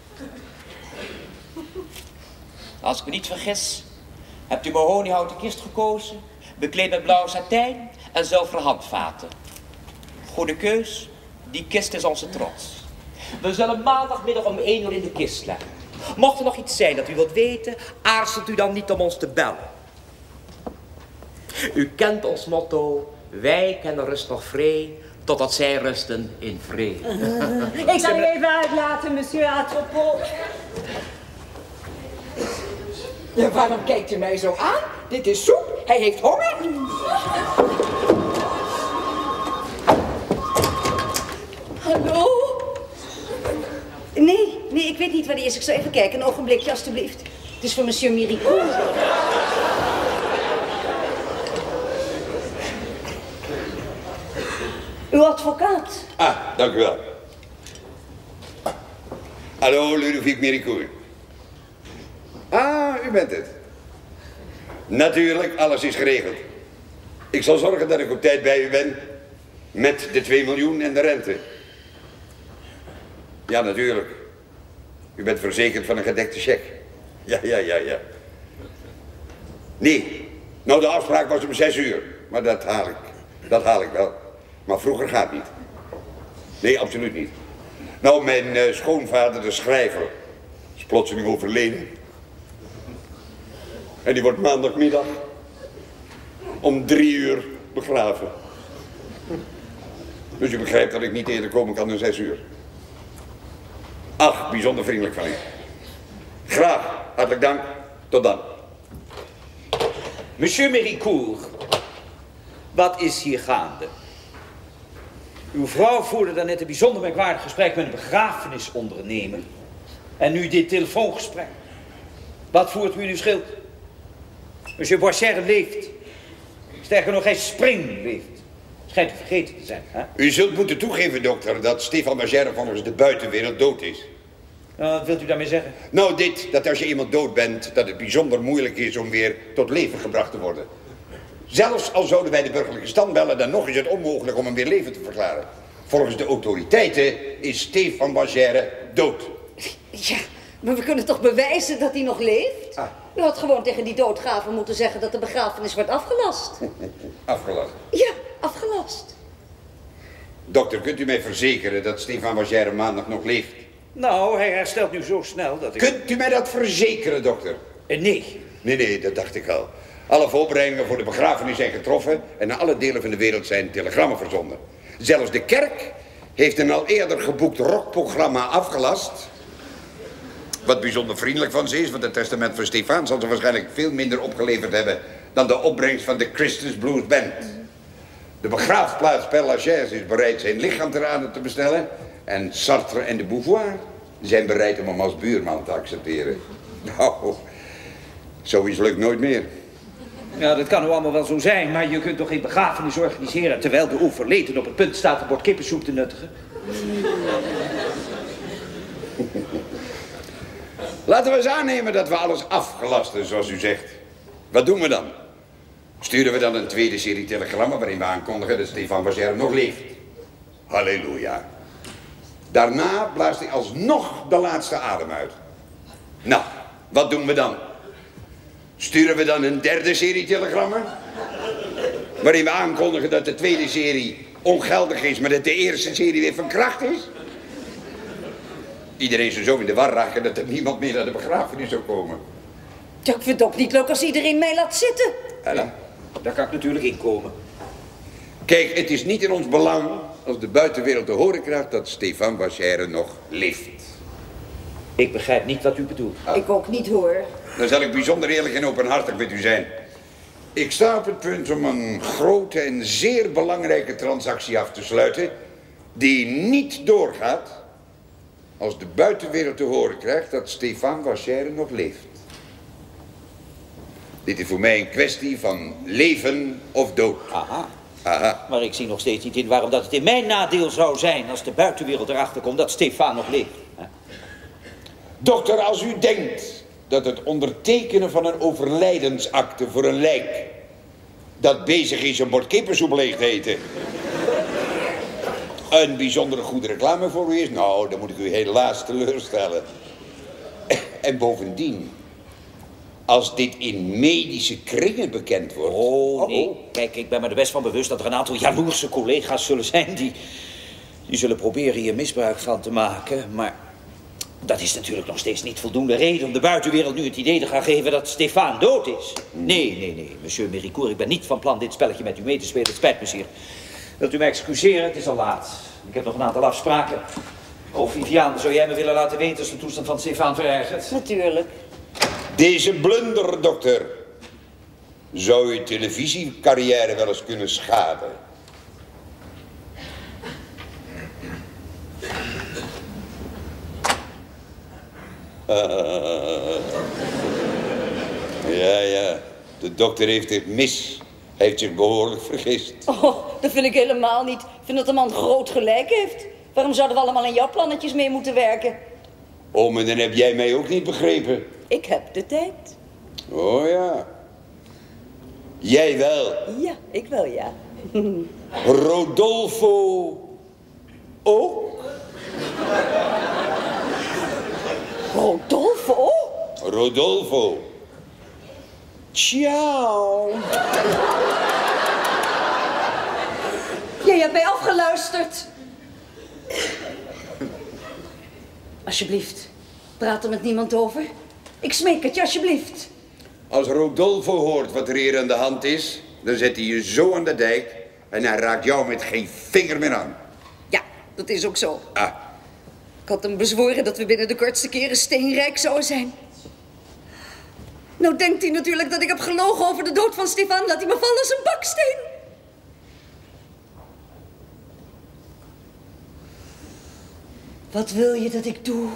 Als ik me niet vergis, hebt u mahoniehouten kist gekozen, bekleed met blauw satijn en zilveren handvaten. Goede keus, die kist is onze trots. We zullen maandagmiddag om 1 uur in de kist leggen. Mocht er nog iets zijn dat u wilt weten, aarzelt u dan niet om ons te bellen. U kent ons motto, wij kennen rust nog vree, totdat zij rusten in vrede. Ik zal u even uitlaten, monsieur Atropos. Ja, waarom kijkt u mij zo aan? Dit is soep. Hij heeft honger. Hallo? Nee, ik weet niet waar die is. Ik zal even kijken. Een ogenblikje, alstublieft. Het is voor monsieur Miricourt. Uw advocaat. Ah, dank u wel. Hallo, Ludovic Miricourt. Ah, u bent het. Natuurlijk, alles is geregeld. Ik zal zorgen dat ik op tijd bij u ben. Met de 2 miljoen en de rente. Ja, natuurlijk. U bent verzekerd van een gedekte cheque. Ja. Nee, nou de afspraak was om 6 uur. Maar dat haal ik wel. Maar vroeger gaat niet. Nee, absoluut niet. Nou, mijn schoonvader, de schrijver, is plotseling overleden. En die wordt maandagmiddag om 3 uur begraven. Dus u begrijpt dat ik niet eerder komen kan dan 6 uur. Ach, bijzonder vriendelijk van u. Graag, hartelijk dank. Tot dan. Monsieur Méricourt, wat is hier gaande? Uw vrouw voerde daarnet een bijzonder merkwaardig gesprek met een begrafenisondernemer. En nu dit telefoongesprek. Wat voert u in uw schild? Monsieur Boissière leeft. Sterker nog, hij spring leeft. Schijnt u vergeten te zijn, hè? U zult moeten toegeven, dokter, dat Stefan Boissière volgens de buitenwereld dood is. Wat wilt u daarmee zeggen? Nou, dat als je iemand dood bent, dat het bijzonder moeilijk is om weer tot leven gebracht te worden. Zelfs al zouden wij de burgerlijke stand bellen, dan nog is het onmogelijk om hem weer levend te verklaren. Volgens de autoriteiten is Stefan Boissière dood. Ja, maar we kunnen toch bewijzen dat hij nog leeft? U had gewoon tegen die doodgraver moeten zeggen dat de begrafenis wordt afgelast. Afgelast? Ja, afgelast. Dokter, kunt u mij verzekeren dat Stefan Boissière maandag nog leeft? Nou, hij herstelt nu zo snel dat ik... Kunt u mij dat verzekeren, dokter? Nee. Nee, dat dacht ik al. Alle voorbereidingen voor de begrafenis zijn getroffen en naar alle delen van de wereld zijn telegrammen verzonden. Zelfs de kerk heeft een al eerder geboekt rockprogramma afgelast. Wat bijzonder vriendelijk van ze is, want het testament van Stefan zal ze waarschijnlijk veel minder opgeleverd hebben dan de opbrengst van de Christus Blues Band. De begraafplaats Père Lachaise is bereid zijn lichaam te raden te bestellen en Sartre en de Beauvoir zijn bereid om hem als buurman te accepteren. Nou, zoiets lukt nooit meer. Ja, dat kan nu allemaal wel zo zijn, maar je kunt toch geen begrafenis organiseren terwijl de overleden op het punt staat een bord kippensoep te nuttigen? Laten we eens aannemen dat we alles afgelast hebben, zoals u zegt. Wat doen we dan? Sturen we dan een tweede serie telegrammen waarin we aankondigen dat Stefan Boissière nog leeft? Halleluja. Daarna blaast hij alsnog de laatste adem uit. Nou, wat doen we dan? Sturen we dan een derde serie telegrammen? Waarin we aankondigen dat de tweede serie ongeldig is, maar dat de eerste serie weer van kracht is? Iedereen zou zo in de war raken dat er niemand meer naar de begrafenis zou komen. Ja, ik vind het ook niet leuk als iedereen mij laat zitten. Ella? Daar kan ik natuurlijk in komen. Kijk, het is niet in ons belang als de buitenwereld te horen krijgt dat Stefan Boissière nog leeft. Ik begrijp niet wat u bedoelt. Ik ook niet, hoor. Dan zal ik bijzonder eerlijk en openhartig met u zijn. Ik sta op het punt om een grote en zeer belangrijke transactie af te sluiten die niet doorgaat als de buitenwereld te horen krijgt dat Stefan Boissière nog leeft. Dit is voor mij een kwestie van leven of dood. Aha. Maar ik zie nog steeds niet in waarom dat het in mijn nadeel zou zijn als de buitenwereld erachter komt dat Stefan nog leeft. Dokter, als u denkt dat het ondertekenen van een overlijdensakte voor een lijk dat bezig is een bord kippensoep leeg te eten een bijzondere goede reclame voor u is, nou, dan moet ik u helaas teleurstellen. En bovendien, als dit in medische kringen bekend wordt... Oh, nee. Kijk, ik ben me er best van bewust dat er een aantal jaloerse collega's zullen zijn die zullen proberen hier misbruik van te maken, maar dat is natuurlijk nog steeds niet voldoende reden om de buitenwereld nu het idee te gaan geven dat Stefan dood is. Nee, monsieur Méricourt, ik ben niet van plan dit spelletje met u mee te spelen. Het spijt me zeer. Wilt u mij excuseren? Het is al laat. Ik heb nog een aantal afspraken. Oh, Viviane, zou jij me willen laten weten als de toestand van Stefan verergert? Natuurlijk. Deze blunder, dokter, zou uw televisiecarrière wel eens kunnen schaden. Ja, de dokter heeft het mis. Hij heeft zich behoorlijk vergist. Oh, dat vind ik helemaal niet. Ik vind dat de man groot gelijk heeft. Waarom zouden we allemaal in jouw plannetjes mee moeten werken? Oh, maar dan heb jij mij ook niet begrepen. Ik heb de tijd. Oh ja. Jij wel. Ja, ik wel, ja. Rodolfo ook? Rodolfo? Rodolfo. Ciao. Jij hebt mij afgeluisterd. Alsjeblieft, praat er met niemand over. Ik smeek het je, alsjeblieft. Als Rodolfo hoort wat er hier aan de hand is, dan zet hij je zo aan de dijk en hij raakt jou met geen vinger meer aan. Ja, dat is ook zo. Ah, Ik had hem bezworen dat we binnen de kortste keren steenrijk zouden zijn. Nou denkt hij natuurlijk dat ik heb gelogen over de dood van Stefan. Laat hij me vallen als een baksteen. Wat wil je dat ik doe?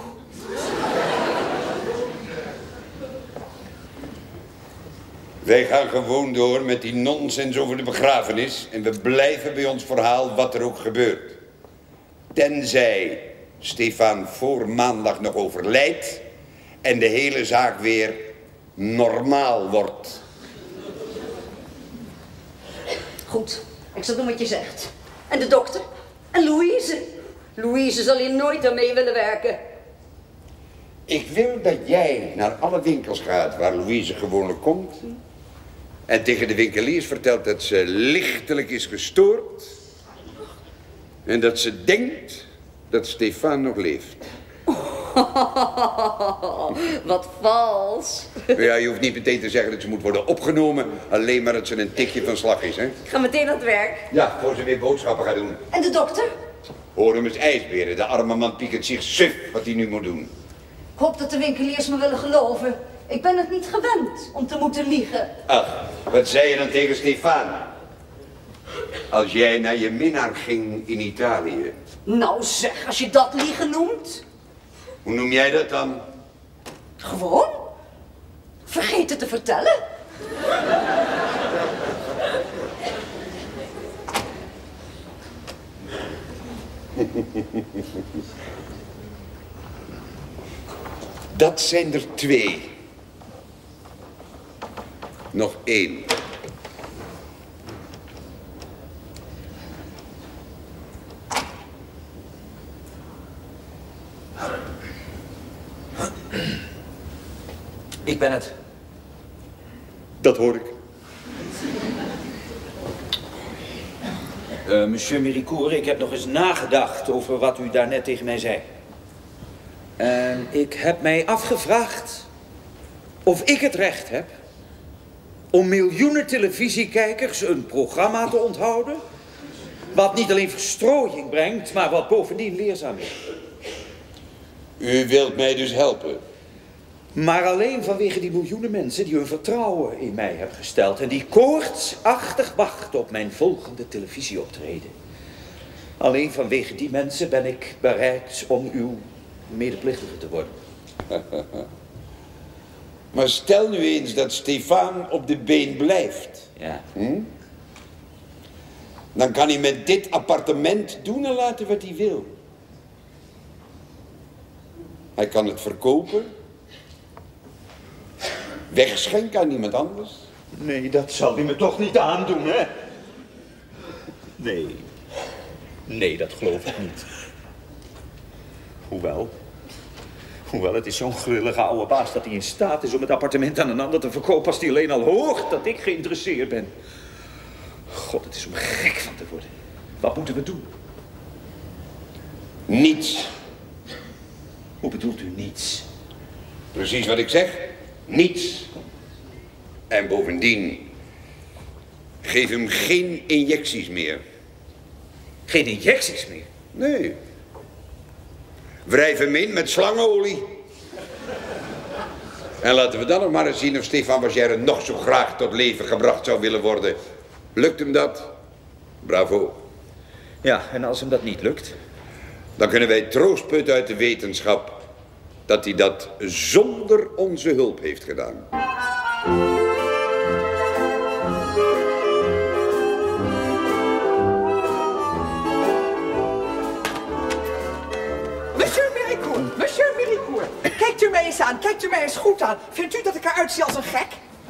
wij gaan gewoon door met die nonsens over de begrafenis en we blijven bij ons verhaal wat er ook gebeurt. Tenzij Stefan voor maandag nog overlijdt en de hele zaak weer normaal wordt. Goed, ik zal doen wat je zegt. En de dokter? En Louise? Louise zal hier nooit aan mee willen werken. Ik wil dat jij naar alle winkels gaat waar Louise gewoonlijk komt. En tegen de winkeliers vertelt dat ze lichtelijk is gestoord. En dat ze denkt dat Stefan nog leeft. Wat vals. Ja, je hoeft niet meteen te zeggen dat ze moet worden opgenomen. Alleen maar dat ze een tikje van slag is, hè? Ik ga meteen aan het werk. Ja, voor ze weer boodschappen gaat doen. En de dokter? Hoor hem eens ijsberen. De arme man piekert zich suf wat hij nu moet doen. Ik hoop dat de winkeliers me willen geloven. Ik ben het niet gewend om te moeten liegen. Ach, wat zei je dan tegen Stefan? Als jij naar je minnaar ging in Italië. Nou zeg, als je dat liegen noemt. Hoe noem jij dat dan? Gewoon. Vergeet het te vertellen. Dat zijn er 2. Nog 1. Ik ben het. Dat hoor ik. Monsieur Méricourt, ik heb nog eens nagedacht over wat u daarnet tegen mij zei. En ik heb mij afgevraagd of ik het recht heb om miljoenen televisiekijkers een programma te onthouden, wat niet alleen verstrooiing brengt, maar wat bovendien leerzaam is. U wilt mij dus helpen? Maar alleen vanwege die miljoenen mensen die hun vertrouwen in mij hebben gesteld en die koortsachtig wachten op mijn volgende televisieoptreden. Alleen vanwege die mensen ben ik bereid om uw medeplichtige te worden. Maar stel nu eens dat Stefan op de been blijft. Ja. Dan kan hij met dit appartement doen en laten wat hij wil. Hij kan het verkopen. Wegschenken aan iemand anders. Nee, dat zal hij me toch niet aandoen, hè? Nee. Nee, dat geloof ik niet. Hoewel, het is zo'n grillige oude baas dat hij in staat is om het appartement aan een ander te verkopen als hij alleen al hoort dat ik geïnteresseerd ben. God, het is om gek van te worden. Wat moeten we doen? Niets. Hoe bedoelt u niets? Precies wat ik zeg. Niets. En bovendien, geef hem geen injecties meer. Geen injecties meer? Nee. Wrijf hem in met slangenolie. En laten we dan nog maar eens zien of Stefan Baugière nog zo graag tot leven gebracht zou willen worden. Lukt hem dat? Bravo. Ja, en als hem dat niet lukt? Dan kunnen wij troost putten uit de wetenschap dat hij dat zonder onze hulp heeft gedaan. Monsieur Méricourt, kijkt u mij eens aan, kijkt u mij eens goed aan. Vindt u dat ik eruit zie als een gek?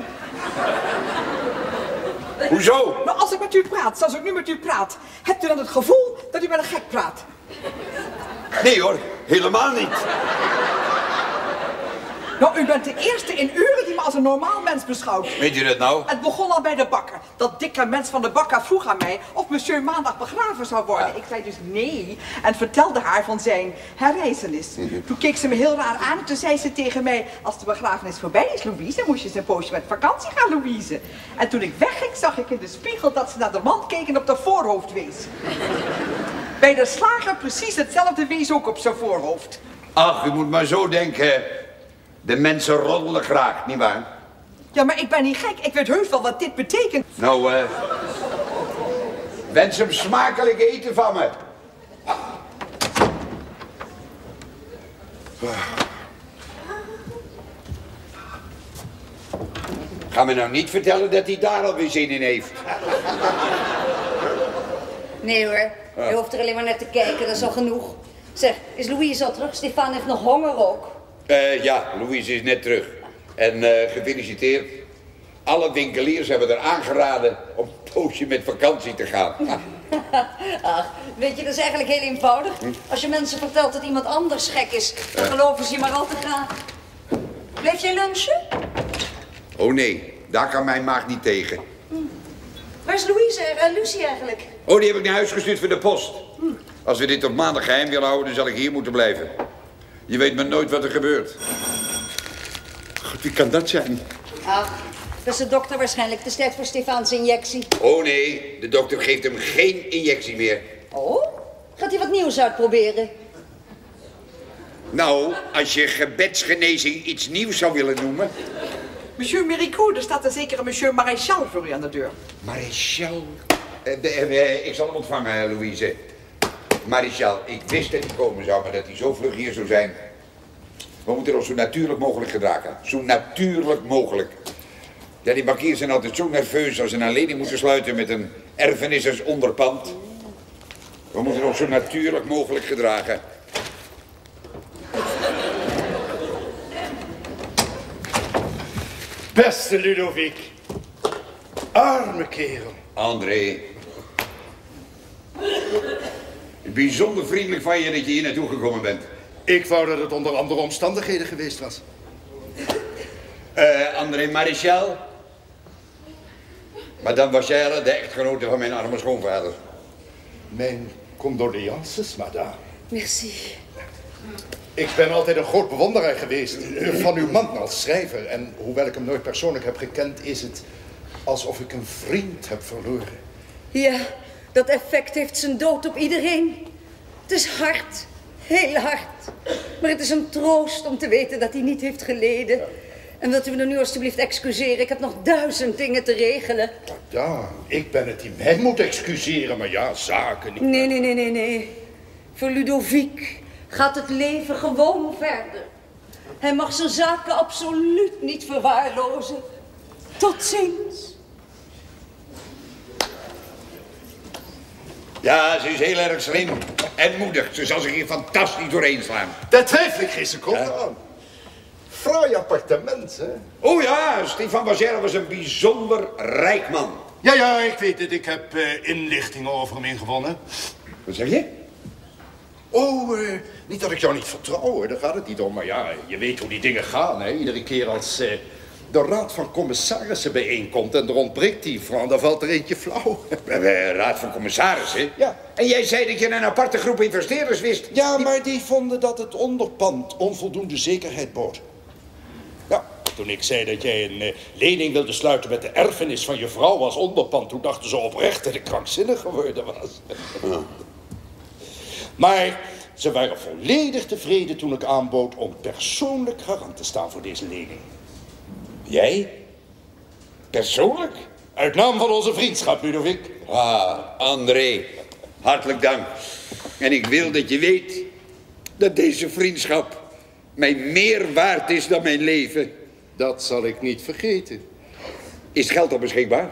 Hoezo? Maar als ik met u praat, zoals ik nu met u praat, hebt u dan het gevoel dat u met een gek praat? Nee hoor, helemaal niet. Nou, u bent de eerste in uren die me als een normaal mens beschouwt. Weet u dat nou? Het begon al bij de bakker. Dat dikke mens van de bakker vroeg aan mij of monsieur maandag begraven zou worden. Ik zei dus nee en vertelde haar van zijn herrijzenis. Toen keek ze me heel raar aan en toen zei ze tegen mij... Als de begrafenis voorbij is, Louise, dan moest je eens een poosje met vakantie gaan, Louise. En toen ik wegging, zag ik in de spiegel dat ze naar de man keek en op haar voorhoofd wees. Bij de slager precies hetzelfde wees ook op zijn voorhoofd. Ach, u moet maar zo denken. De mensen roddelen graag, nietwaar? Ja, maar ik ben niet gek. Ik weet heus wel wat dit betekent. Nou, wens hem smakelijk eten van me. Ga me nou niet vertellen dat hij daar alweer zin in heeft. Nee hoor, je hoeft er alleen maar naar te kijken, dat is al genoeg. Zeg, is Louise al terug? Stefan heeft nog honger ook. Ja, Louise is net terug. En gefeliciteerd. Alle winkeliers hebben er aangeraden om een poosje met vakantie te gaan. Ach, weet je, dat is eigenlijk heel eenvoudig. Als je mensen vertelt dat iemand anders gek is, dan geloven ze je maar al te graag. Bleef jij lunchen? Oh nee, daar kan mijn maag niet tegen. Waar is Louise en Lucie eigenlijk? Oh, die heb ik naar huis gestuurd voor de post. Als we dit tot maandag geheim willen houden, dan zal ik hier moeten blijven. Je weet maar nooit wat er gebeurt. God, wie kan dat zijn? Ach, dat is de dokter waarschijnlijk. Te sterk voor Stefans injectie. Oh nee, de dokter geeft hem geen injectie meer. Oh? Gaat hij wat nieuws uitproberen? Nou, als je gebedsgenezing iets nieuws zou willen noemen... Monsieur Méricourt, er staat er zeker een monsieur Maréchal voor u aan de deur. Maréchal? Ik zal hem ontvangen, Louise. Maréchal, ik wist dat hij komen zou, maar dat hij zo vlug hier zou zijn. We moeten ons zo natuurlijk mogelijk gedragen. Zo natuurlijk mogelijk. Ja, die bankiers zijn altijd zo nerveus als ze een lening moeten sluiten met een erfenis als onderpand. We moeten ons zo natuurlijk mogelijk gedragen. Beste Ludovic. Arme kerel. André. Bijzonder vriendelijk van je dat je hier naartoe gekomen bent. Ik wou dat het onder andere omstandigheden geweest was. André Maréchal. Maar dan was jij al de echtgenote van mijn arme schoonvader. Mijn condolences, madame. Merci. Ik ben altijd een groot bewonderaar geweest van uw man als schrijver. En hoewel ik hem nooit persoonlijk heb gekend, is het alsof ik een vriend heb verloren. Ja, dat effect heeft zijn dood op iedereen. Het is hard, heel hard. Maar het is een troost om te weten dat hij niet heeft geleden. En wilt u me nu alstublieft excuseren? Ik heb nog 1000 dingen te regelen. Ja, ik ben het die mij moet excuseren, maar ja, zaken niet. Nee. Voor Ludovic gaat het leven gewoon verder. Hij mag zijn zaken absoluut niet verwaarlozen. Tot ziens. Ja, ze is heel erg slim en moedig. Ze zal zich hier fantastisch doorheen slaan. Daar twijfel ik geen seconde aan. Fraai appartement, hè? Oh ja, Stefan Bazère was een bijzonder rijk man. Ja, ik weet het. Ik heb inlichtingen over hem ingewonnen. Wat zeg je? Oh, niet dat ik jou niet vertrouw, hoor. Daar gaat het niet om. Maar ja, je weet hoe die dingen gaan, hè. Iedere keer als de raad van commissarissen bijeenkomt en er ontbreekt die vrouw, dan valt er eentje flauw. Raad van commissarissen? Ja. En jij zei dat je een aparte groep investeerders wist? Ja, maar die vonden dat het onderpand onvoldoende zekerheid bood. Ja, toen ik zei dat jij een lening wilde sluiten met de erfenis van je vrouw als onderpand, toen dachten ze oprecht dat ik krankzinnig geworden was. Maar ze waren volledig tevreden toen ik aanbood om persoonlijk garant te staan voor deze lening. Jij? Persoonlijk? Uit naam van onze vriendschap, Ludovic. Ah, André, hartelijk dank. En ik wil dat je weet dat deze vriendschap mij meer waard is dan mijn leven. Dat zal ik niet vergeten. Is het geld al beschikbaar?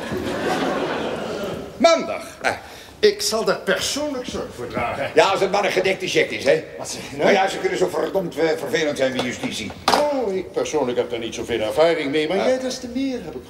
Maandag. Ik zal daar persoonlijk zorg voor dragen. Ja, als het maar een gedekte cheque is, hè? Wat zeg je nou? Nou ja, ze kunnen zo verdomd vervelend zijn bij justitie. Oh, ik persoonlijk heb daar niet zoveel ervaring mee, maar jij des te meer, heb ik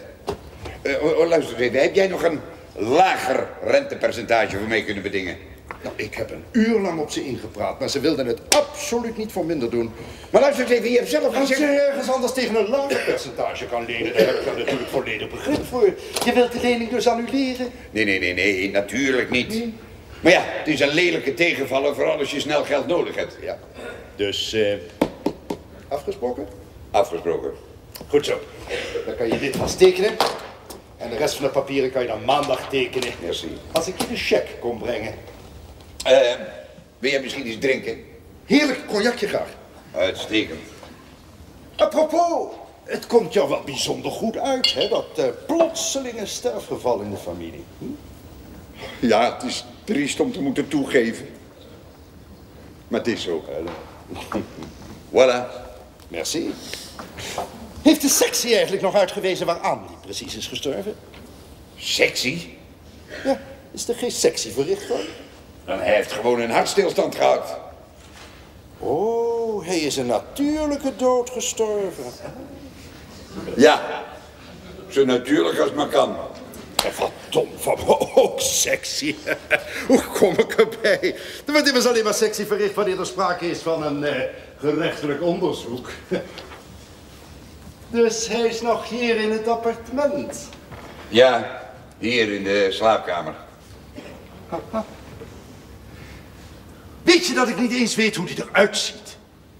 gehoord. Luister eens even, heb jij nog een lager rentepercentage voor mij kunnen bedingen? Nou, ik heb een uur lang op ze ingepraat, maar ze wilden het absoluut niet voor minder doen. Maar luister eens even, je hebt zelf Als gezegd... je ergens anders tegen een lager percentage kan lenen, daar heb ik dan natuurlijk volledig begrip voor. Je wilt de lening dus annuleren? Nee, natuurlijk niet. Maar ja, het is een lelijke tegenvaller, vooral als je snel geld nodig hebt. Ja. Dus, afgesproken? Afgesproken. Goed zo. Dan kan je dit vast tekenen. En de rest van de papieren kan je dan maandag tekenen. Merci. Als ik je de cheque kom brengen. Wil jij misschien iets drinken? Heerlijk cognacje graag. Uitstekend. Apropos, het komt jou wel bijzonder goed uit, hè? Dat plotselinge sterfgeval in de familie. Ja, het is triest om te moeten toegeven. Maar het is zo. Voilà. Merci. Heeft de sectie eigenlijk nog uitgewezen waaraan die precies is gestorven? Sectie? Ja, is er geen sectie verricht dan? Dan hij heeft gewoon een hartstilstand gehad. Oh, hij is een natuurlijke dood gestorven. Ja, zo natuurlijk als maar kan. En wat dom van me ook, sectie. Hoe kom ik erbij? Er wordt immers alleen maar sectie verricht wanneer er sprake is van een gerechtelijk onderzoek. Dus hij is nog hier in het appartement. Ja, hier in de slaapkamer. Weet je dat ik niet eens weet hoe hij eruit ziet?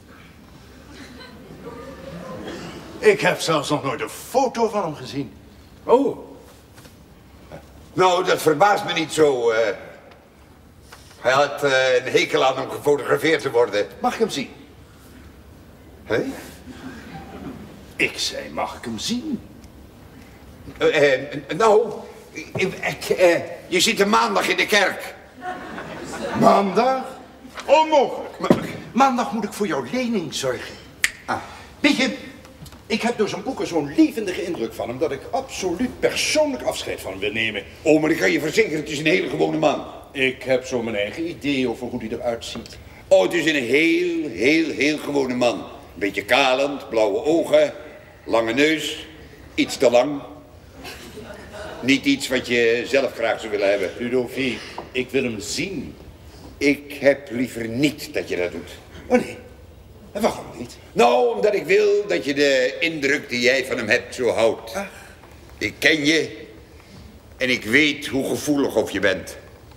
Ik heb zelfs nog nooit een foto van hem gezien. Oh. Nou, dat verbaast me niet zo. Hij had een hekel aan om gefotografeerd te worden. Mag ik hem zien? Hé? Ik zei, mag ik hem zien? Je ziet hem maandag in de kerk. Maandag? Onmogelijk. Maandag moet ik voor jouw lening zorgen. Weet je, ik heb door zijn boeken zo'n levendige indruk van hem... dat ik absoluut persoonlijk afscheid van hem wil nemen. Oh, maar ik kan je verzekeren, het is een hele gewone man. Ik heb zo mijn eigen idee over hoe hij eruit ziet. Oh, het is een heel gewone man. Beetje kalend, blauwe ogen, lange neus, iets te lang. Niet iets wat je zelf graag zou willen hebben. Ludovic, ik wil hem zien. Ik heb liever niet dat je dat doet. Oh nee, en waarom niet? Nou, omdat ik wil dat je de indruk die jij van hem hebt zo houdt. Ach. Ik ken je en ik weet hoe gevoelig of je bent.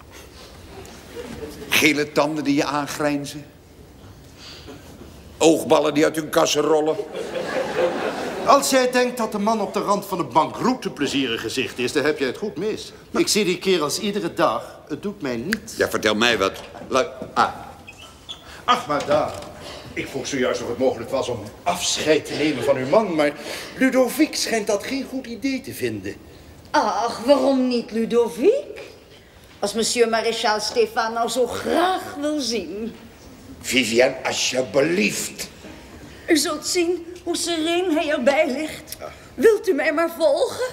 Gele tanden die je aangrijnzen. Oogballen die uit hun kassen rollen. Als jij denkt dat de man op de rand van de bankroet een plezierig gezicht is, dan heb jij het goed mis. Ik zie die kerels iedere dag. Het doet mij niet. Ja, vertel mij wat. Ach, madame. Ik vroeg zojuist of het mogelijk was om afscheid te nemen van uw man, maar Ludovic schijnt dat geen goed idee te vinden. Ach, waarom niet, Ludovic? Als monsieur Maréchal Stéphane nou zo graag wil zien. Vivian, alsjeblieft. U zult zien hoe sereen hij erbij ligt. Wilt u mij maar volgen?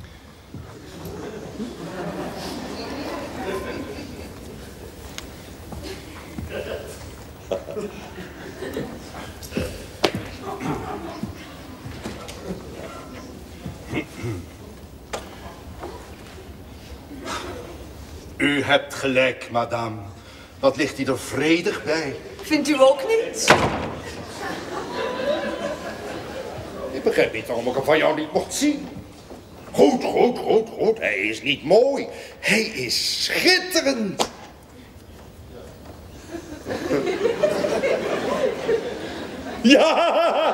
U hebt gelijk, madame. Wat ligt hij er vredig bij. Vindt u ook niet? Ik begrijp niet waarom ik hem van jou niet mocht zien. Goed. Hij is niet mooi. Hij is schitterend. Ja!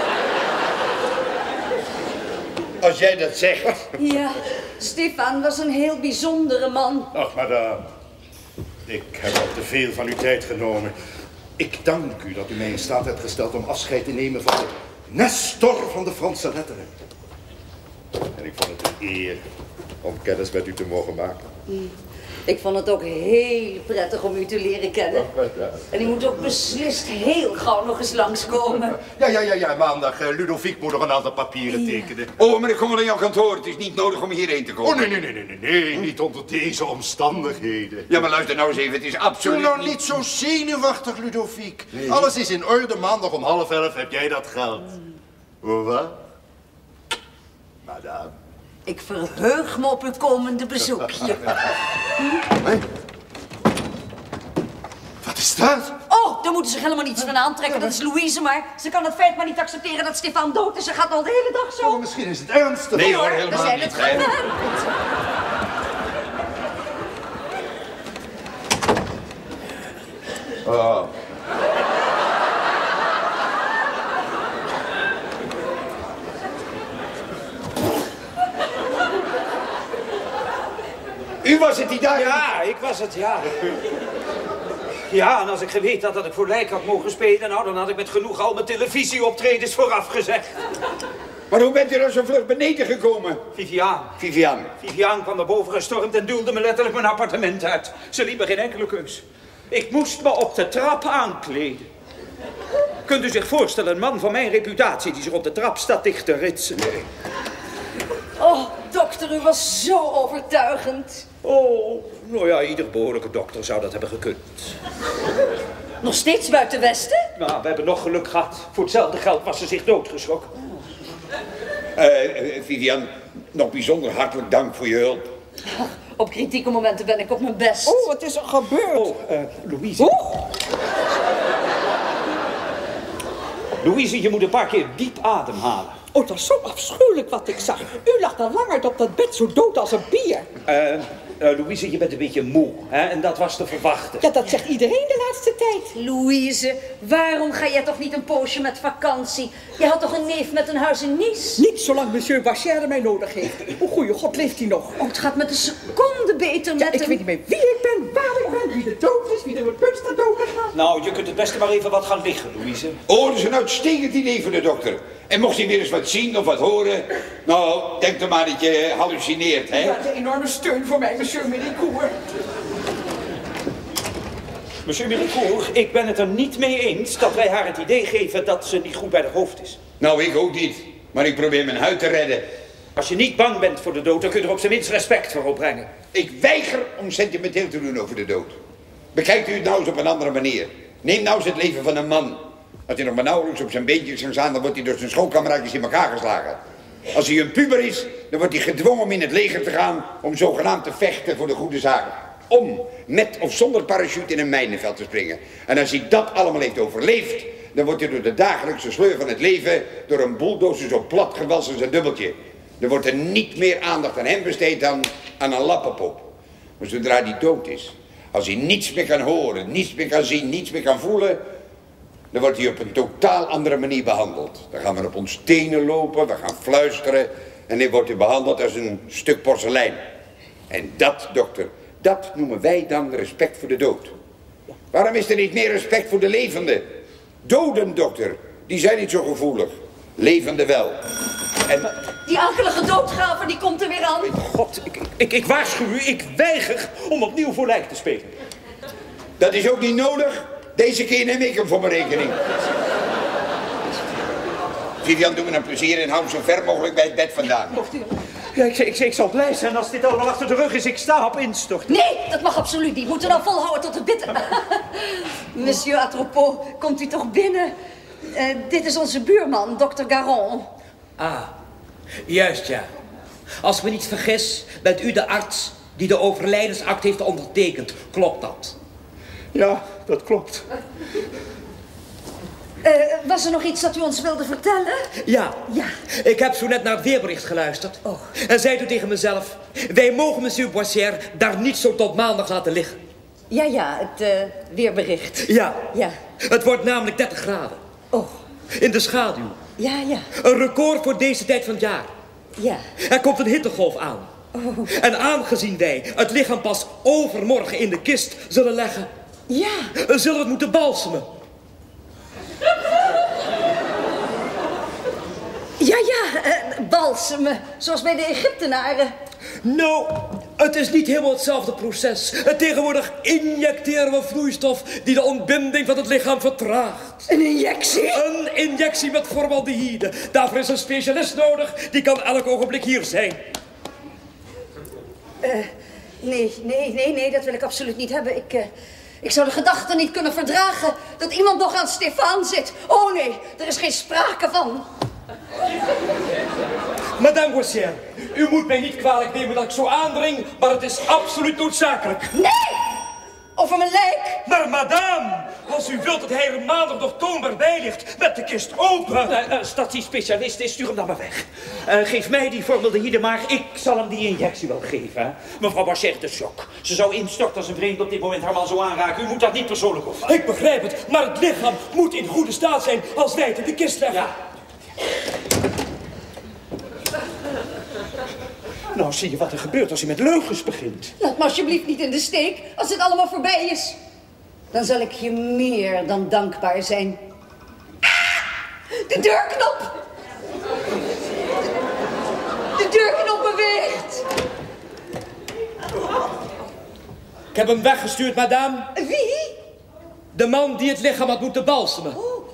Als jij dat zegt. Ja, Stéphane was een heel bijzondere man. Ach, madame. Ik heb al te veel van uw tijd genomen. Ik dank u dat u mij in staat hebt gesteld om afscheid te nemen van de Nestor van de Franse letteren. En ik vond het een eer om kennis met u te mogen maken. Ik vond het ook heel prettig om u te leren kennen. En u moet ook beslist heel gauw nog eens langskomen. Ja, maandag. Ludovic moet nog een aantal papieren tekenen. Oh, maar ik kom wel in jouw kantoor. Het is niet nodig om hierheen te komen. Oh, nee, niet onder deze omstandigheden. Ja, maar luister nou eens even. Het is absoluut Doe nou niet zo zenuwachtig, Ludovic. Nee. Alles is in orde. Maandag om 10:30 heb jij dat geld. Wat? Madame. Ik verheug me op uw komende bezoekje. is dat? Oh, daar moeten ze helemaal niets van aantrekken. Dat is Louise, maar ze kan het feit maar niet accepteren dat Stefan dood is. Ze gaat al de hele dag zo. Oh, misschien is het ernstig. Nee hoor, We helemaal zijn niet. het gewend. Oh. U was het die daar? Ja, ik was het, ja. Ja, en als ik geweten had dat ik voor Lijk had mogen spelen, nou, dan had ik met genoeg al mijn televisieoptredens vooraf gezegd. Maar hoe bent u dan zo vlug beneden gekomen? Vivian kwam naar boven gestormd en duwde me letterlijk mijn appartement uit. Ze liet me geen enkele keus. Ik moest me op de trap aankleden. Kunt u zich voorstellen, een man van mijn reputatie die zich op de trap staat dicht te ritsen? Oh, dokter, u was zo overtuigend. Oh, nou ja, ieder behoorlijke dokter zou dat hebben gekund. Nog steeds buiten Westen? Nou, we hebben nog geluk gehad. Voor hetzelfde geld was ze zich doodgeschrokken. Vivian, nog bijzonder hartelijk dank voor je hulp. Op kritieke momenten ben ik op mijn best. Oh, wat is er gebeurd? Oh, Louise. Louise, je moet een paar keer diep ademhalen. Oh, dat is zo afschuwelijk wat ik zag. U lag al langer op dat bed zo dood als een bier. Louise, je bent een beetje moe, hè? En dat was te verwachten. Ja, dat zegt iedereen de laatste tijd. Louise, waarom ga jij toch niet een poosje met vakantie? Je had toch een neef met een huis in Nice? Niet zolang monsieur Bachère mij nodig heeft. O, goeie god, leeft hij nog? Oh, het gaat met een seconde beter met Ik hem. weet niet meer wie ik ben, waar ik ben, wie er dood is, wie er met punt staat dood gaat. Nou, je kunt het beste maar even wat gaan liggen, Louise. Oh, dat is een uitstekend idee voor de dokter. En mocht hij weer eens wat zien of wat horen... Nou, denk dan maar dat je hallucineert, hè? Ja, een enorme steun voor mij, monsieur Méricourt. Monsieur Méricourt, ik ben het er niet mee eens dat wij haar het idee geven dat ze niet goed bij de hoofd is. Nou, ik ook niet. Maar ik probeer mijn huid te redden. Als je niet bang bent voor de dood, dan kun je er op zijn minst respect voor opbrengen. Ik weiger om sentimenteel te doen over de dood. Bekijkt u het nou eens op een andere manier. Neem nou eens het leven van een man. Als hij nog maar nauwelijks op zijn beentjes kan staan, dan wordt hij door zijn schoolkameraadjes in elkaar geslagen. Als hij een puber is, dan wordt hij gedwongen om in het leger te gaan om zogenaamd te vechten voor de goede zaak. Om, met of zonder parachute in een mijnenveld te springen. En als hij dat allemaal heeft overleefd, dan wordt hij door de dagelijkse sleur van het leven door een bulldozer zo plat gewassen als een dubbeltje. Dan wordt er niet meer aandacht aan hem besteed dan aan een lappenpop. Maar zodra hij dood is, als hij niets meer kan horen, niets meer kan zien, niets meer kan voelen, dan wordt hij op een totaal andere manier behandeld. Dan gaan we op ons tenen lopen, we gaan fluisteren en dan wordt hij behandeld als een stuk porselein. En dat, dokter, dat noemen wij dan respect voor de dood. Waarom is er niet meer respect voor de levenden? Doden, dokter, die zijn niet zo gevoelig. Levenden wel. En... Die akelige doodgraver, die komt er weer aan. God, ik waarschuw u, ik weiger om opnieuw voor Lijk te spelen. Dat is ook niet nodig. Deze keer neem ik hem voor mijn rekening. Vivian, doe me een plezier en hou hem zo ver mogelijk bij het bed vandaan. Ja, ik zal blij zijn als dit allemaal achter de rug is. Ik sta op instort. Nee, dat mag absoluut niet. Moeten we dan volhouden tot het bitter. Monsieur Atropos, komt u toch binnen? Dit is onze buurman, dokter Garon. Ah, juist ja. Als ik me niet vergis, bent u de arts die de overlijdensakte heeft ondertekend. Klopt dat? Ja, dat klopt. Was er nog iets dat u ons wilde vertellen? Ja. Ja. Ik heb zo net naar het weerbericht geluisterd. Oh. En zei toen tegen mezelf, wij mogen monsieur Boissière daar niet zo tot maandag laten liggen. Ja, het weerbericht. Ja. Ja. Het wordt namelijk 30 graden. Oh. In de schaduw. Ja. Een record voor deze tijd van het jaar. Ja. Er komt een hittegolf aan. Oh. En aangezien wij het lichaam pas overmorgen in de kist zullen leggen... Ja. Zullen we het moeten balsemen. Ja, balsemen. Zoals bij de Egyptenaren. Nou, het is niet helemaal hetzelfde proces. Tegenwoordig injecteren we vloeistof die de ontbinding van het lichaam vertraagt. Een injectie? Een injectie met formaldehyde. Daarvoor is een specialist nodig. Die kan elk ogenblik hier zijn. Nee, dat wil ik absoluut niet hebben. Ik zou de gedachte niet kunnen verdragen dat iemand nog aan Stefan zit. Oh nee, er is geen sprake van. Madame Boissière, u moet mij niet kwalijk nemen dat ik zo aandring, maar het is absoluut noodzakelijk. Nee! Over mijn lijk? Maar madame! Als u wilt dat hij er maandag nog toonbaar bij ligt, met de kist open. Als dat die specialist is, stuur hem dan maar weg. Geef mij die formaldehyde maar, ik zal hem die injectie wel geven. Hè? Mevrouw Bachet, de shock. Ze zou instorten als een vreemde op dit moment haar man zo aanraken. U moet dat niet persoonlijk opvatten. Ik begrijp het, maar het lichaam moet in goede staat zijn als wij het in de kist leggen. Ja. Nou, zie je wat er gebeurt als hij met leugens begint. Laat me alsjeblieft niet in de steek als het allemaal voorbij is. Dan zal ik je meer dan dankbaar zijn. De deurknop! De deurknop beweegt! Ik heb hem weggestuurd, madame. Wie? De man die het lichaam had moeten balsemen.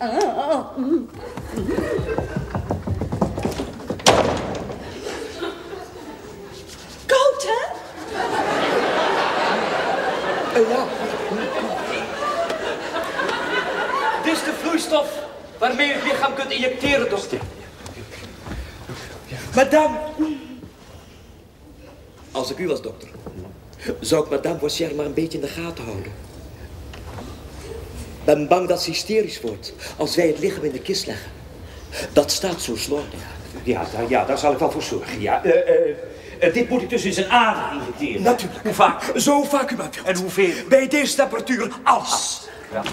Koud, hè? Ja. Dit is de vloeistof waarmee je het lichaam kunt injecteren, dokter. Madame. Als ik u was, dokter, zou ik madame Boissière maar een beetje in de gaten houden. Ik ben bang dat ze hysterisch wordt als wij het lichaam in de kist leggen. Dat staat zo slordig. Ja, daar zal ik wel voor zorgen, ja. Dit moet ik dus in zijn ader injecteren. Natuurlijk. Hoe vaak? Zo vaak u maar wilt. En hoeveel? Bij deze temperatuur, alles. Ja.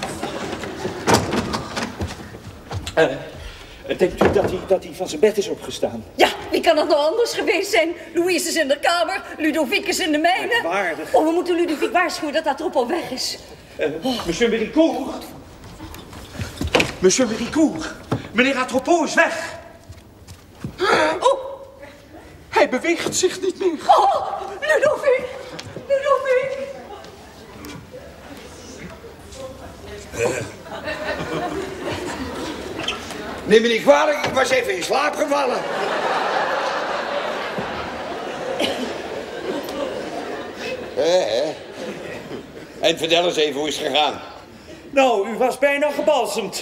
Denkt u dat hij van zijn bed is opgestaan? Ja, wie kan dat nou anders geweest zijn? Louise is in de kamer, Ludovic is in de mijne. Merkwaardig. Oh, we moeten Ludovic waarschuwen dat dat troep al weg is. Monsieur Méricourt. Monsieur Méricourt. Meneer Atropos is weg. Oh, hij beweegt zich niet meer. Oh, Ludovic! Ludovic! Neem me niet kwalijk, ik was even in slaap gevallen. En vertel eens even, hoe is het gegaan? Nou, u was bijna gebalsemd.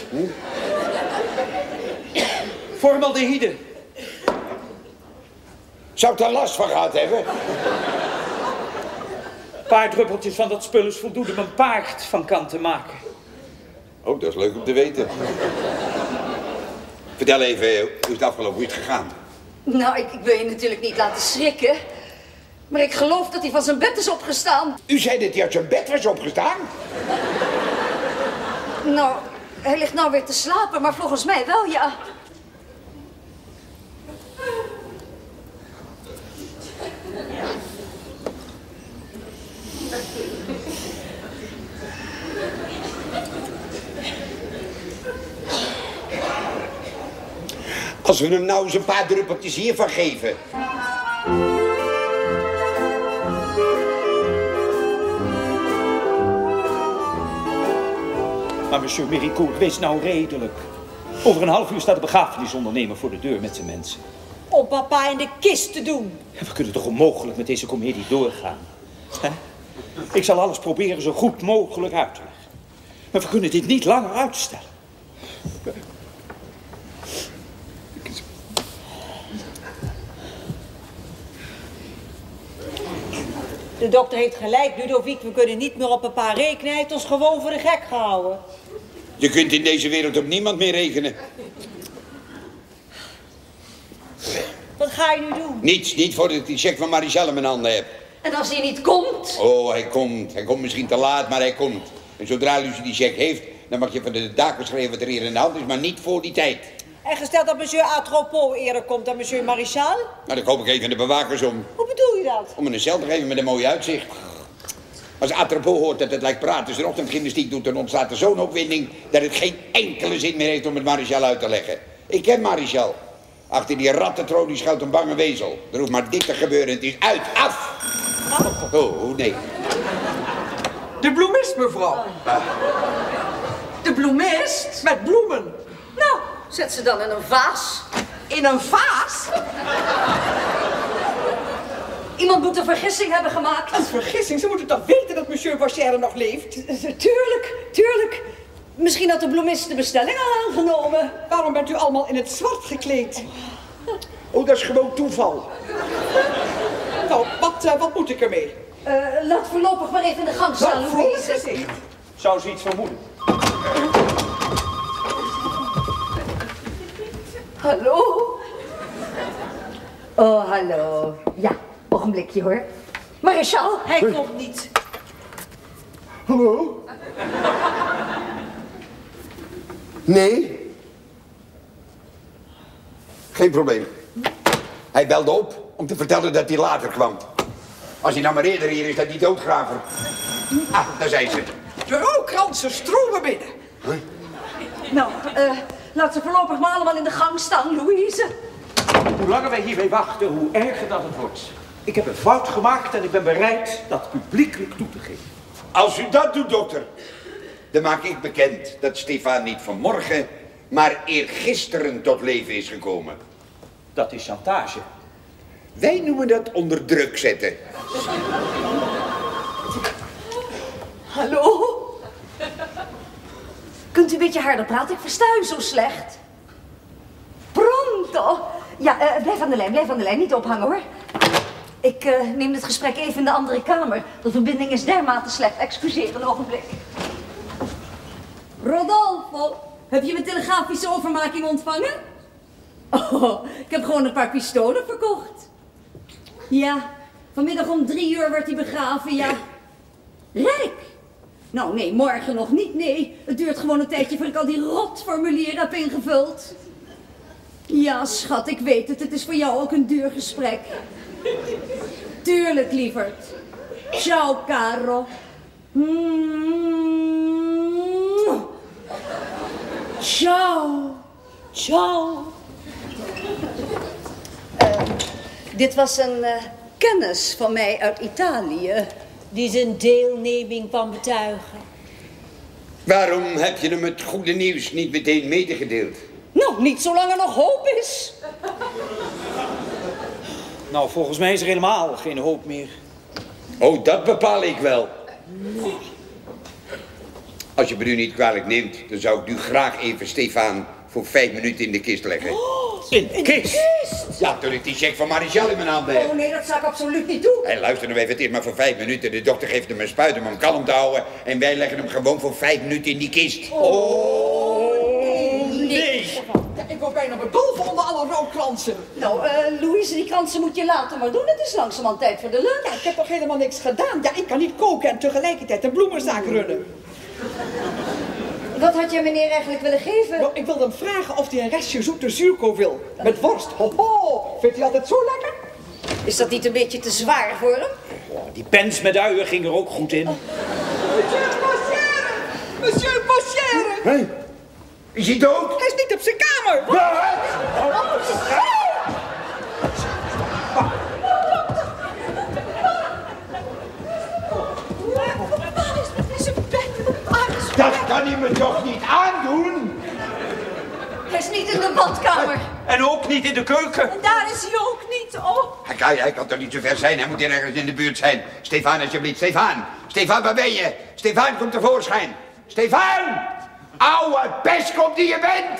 Formaldehyde. Zou ik daar last van gehad hebben? Een paar druppeltjes van dat spul is voldoende om een paard van kant te maken. Oh, dat is leuk om te weten. Vertel even, hoe is het afgelopen, hoe is het gegaan? Nou, ik wil je natuurlijk niet laten schrikken. Maar ik geloof dat hij van zijn bed is opgestaan. U zei dat hij uit zijn bed was opgestaan? Nou, hij ligt nou weer te slapen, maar volgens mij wel, ja. Als we hem nou eens een paar druppeltjes hiervan geven. Maar monsieur Méricourt, wees nou redelijk. Over een half uur staat de begrafenisondernemer voor de deur met zijn mensen. Om papa in de kist te doen. We kunnen toch onmogelijk met deze komedie doorgaan. Hè? Ik zal alles proberen zo goed mogelijk uit te leggen. Maar we kunnen dit niet langer uitstellen. De dokter heeft gelijk, Ludovic. We kunnen niet meer op papa rekenen. Hij heeft ons gewoon voor de gek gehouden. Je kunt in deze wereld op niemand meer rekenen. Wat ga je nu doen? Niets, niet voordat ik die cheque van Marichal in mijn handen heb. En als hij niet komt? Oh, hij komt. Hij komt misschien te laat, maar hij komt. En zodra Lucie die cheque heeft, dan mag je van de daken schrijven wat er hier in de hand is, maar niet voor die tijd. En gesteld dat monsieur Atropos eerder komt dan monsieur Marichal? Nou, dan koop ik even de bewakers om. Hoe bedoel je dat? Om een cel te geven met een mooi uitzicht. Als Atropos hoort dat het lijkt praten, zijn ochtendgymnastiek doet, dan ontstaat er zo'n opwinding dat het geen enkele zin meer heeft om het Marichal uit te leggen. Ik ken Marichal. Achter die rattentroon die schuilt een bange wezel. Er hoeft maar dit te gebeuren, het is uit, af! Oh, nee. De bloemist, mevrouw. De bloemist? Met bloemen. Nou, zet ze dan in een vaas. In een vaas? Iemand moet een vergissing hebben gemaakt. Een vergissing? Ze moeten toch weten dat monsieur Boissière nog leeft? Tuurlijk. Misschien had de bloemist de bestelling al aangenomen. Waarom bent u allemaal in het zwart gekleed? Oh, dat is gewoon toeval. Nou, wat moet ik ermee? Laat voorlopig maar even in de gang staan, Louise. Gezicht. Zou ze iets vermoeden? Hallo? Oh, hallo. Ja, ogenblikje hoor. Maréchal, hij komt niet. Hallo? Nee? Geen probleem. Hij belde op om te vertellen dat hij later kwam. Als hij nou maar eerder hier is, dat die doodgraver. Ah, daar zijn ze. De rouwkransen stromen binnen. Nou, laat ze voorlopig maar allemaal in de gang staan, Louise. Hoe langer wij hierbij wachten, hoe erger dat het wordt. Ik heb een fout gemaakt en ik ben bereid dat publiekelijk toe te geven. Als u dat doet, dokter, dan maak ik bekend dat Stefan niet vanmorgen, maar eergisteren tot leven is gekomen. Dat is chantage. Wij noemen dat onder druk zetten. Hallo? Kunt u een beetje harder praten? Ik versta u zo slecht. Pronto. Ja, blijf aan de lijn. Niet ophangen, hoor. Ik neem dit gesprek even in de andere kamer. De verbinding is dermate slecht. Excuseer een ogenblik. Rodolfo, heb je mijn telegrafische overmaking ontvangen? Oh, ik heb gewoon een paar pistolen verkocht. Ja, vanmiddag om 3 uur werd hij begraven, ja. Rijk? Nou, nee, morgen nog niet, nee. Het duurt gewoon een tijdje voordat ik al die rotformulieren heb ingevuld. Ja, schat, ik weet het. Het is voor jou ook een duur gesprek. Tuurlijk, lieverd. Ciao, caro. Ciao. Ciao. Dit was een kennis van mij uit Italië. Die zijn deelneming kwam betuigen. Waarom heb je hem het goede nieuws niet meteen medegedeeld? Nou, niet zolang er nog hoop is. Nou, volgens mij is er helemaal geen hoop meer. Oh, dat bepaal ik wel. Als je me nu niet kwalijk neemt, dan zou ik nu graag even Stefan voor 5 minuten in de kist leggen. In de kist? Ja, toen ik die cheque van Maréchal in mijn hand heb. Oh nee, dat zou ik absoluut niet doen. Hey, luister nou even, het is maar voor 5 minuten. De dokter geeft hem een spuit om hem kalm te houden. En wij leggen hem gewoon voor 5 minuten in die kist. Nee. Ja, ik word bijna bedolven onder alle rouwkransen. Nou, Louise, die kransen moet je later maar doen. Het is langzamerhand tijd voor de lunch. Ja, ik heb toch helemaal niks gedaan? Ja, ik kan niet koken en tegelijkertijd een bloemenzaak runnen. Wat had jij meneer eigenlijk willen geven? Nou, ik wilde hem vragen of hij een restje zoete zuurkool wil. Met worst. Ho, vindt hij altijd zo lekker? Is dat niet een beetje te zwaar voor hem? Die pens met uien ging er ook goed in. Monsieur Bossière! Monsieur Bossière! Hé? Is hij dood? Hij is niet op zijn kamer! Dat kan hij me toch niet aandoen? Hij is niet in de badkamer. En ook niet in de keuken. En daar is hij ook niet. Oh. Hij kan toch niet zo ver zijn? Hij moet hier ergens in de buurt zijn. Stefan, alsjeblieft. Stefan! Stefan, waar ben je? Stefan, kom tevoorschijn. Stefan! Oude pestkop die je bent!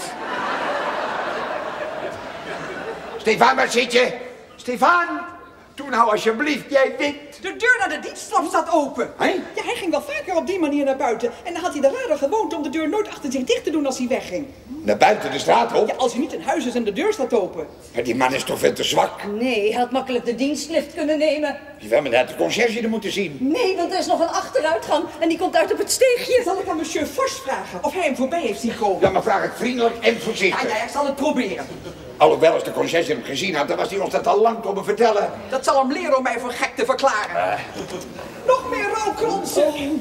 Stefan, waar zit je? Stefan! Doe nou alsjeblieft, jij wint. De deur naar de diensttrap staat open. Hé? Ja, hij ging wel vaker op die manier naar buiten. En dan had hij de rare gewoonte om de deur nooit achter zich dicht te doen als hij wegging. Naar buiten de straat op? Ja, als hij niet in huis is en de deur staat open. Maar die man is toch veel te zwak? Nee, hij had makkelijk de dienstlift kunnen nemen. Ja, maar dat had de conciërge er moeten zien. Nee, want er is nog een achteruitgang en die komt uit op het steegje. Zal ik aan monsieur Vos vragen of hij hem voorbij heeft zien komen? Ja, maar vraag het vriendelijk en voorzichtig. Ja, ik zal het proberen. Alhoewel, als de conciërge hem gezien had, dan was hij ons dat al lang komen vertellen. Dat zal hem leren om mij voor gek te verklaren. Nog meer rouwkransen.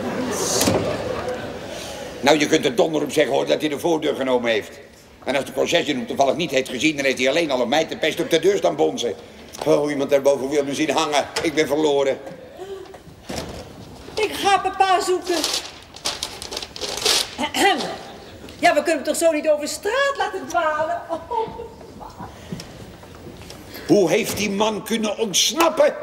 Nou, je kunt er donder op zeggen, hoor, dat hij de voordeur genomen heeft. En als de conciërge hem toevallig niet heeft gezien, dan heeft hij alleen al een meid de pest op de deur staan bonzen. Oh, iemand daarboven wil me zien hangen. Ik ben verloren. Ik ga papa zoeken. Ja, we kunnen hem toch zo niet over straat laten dwalen? Oh. Hoe heeft die man kunnen ontsnappen?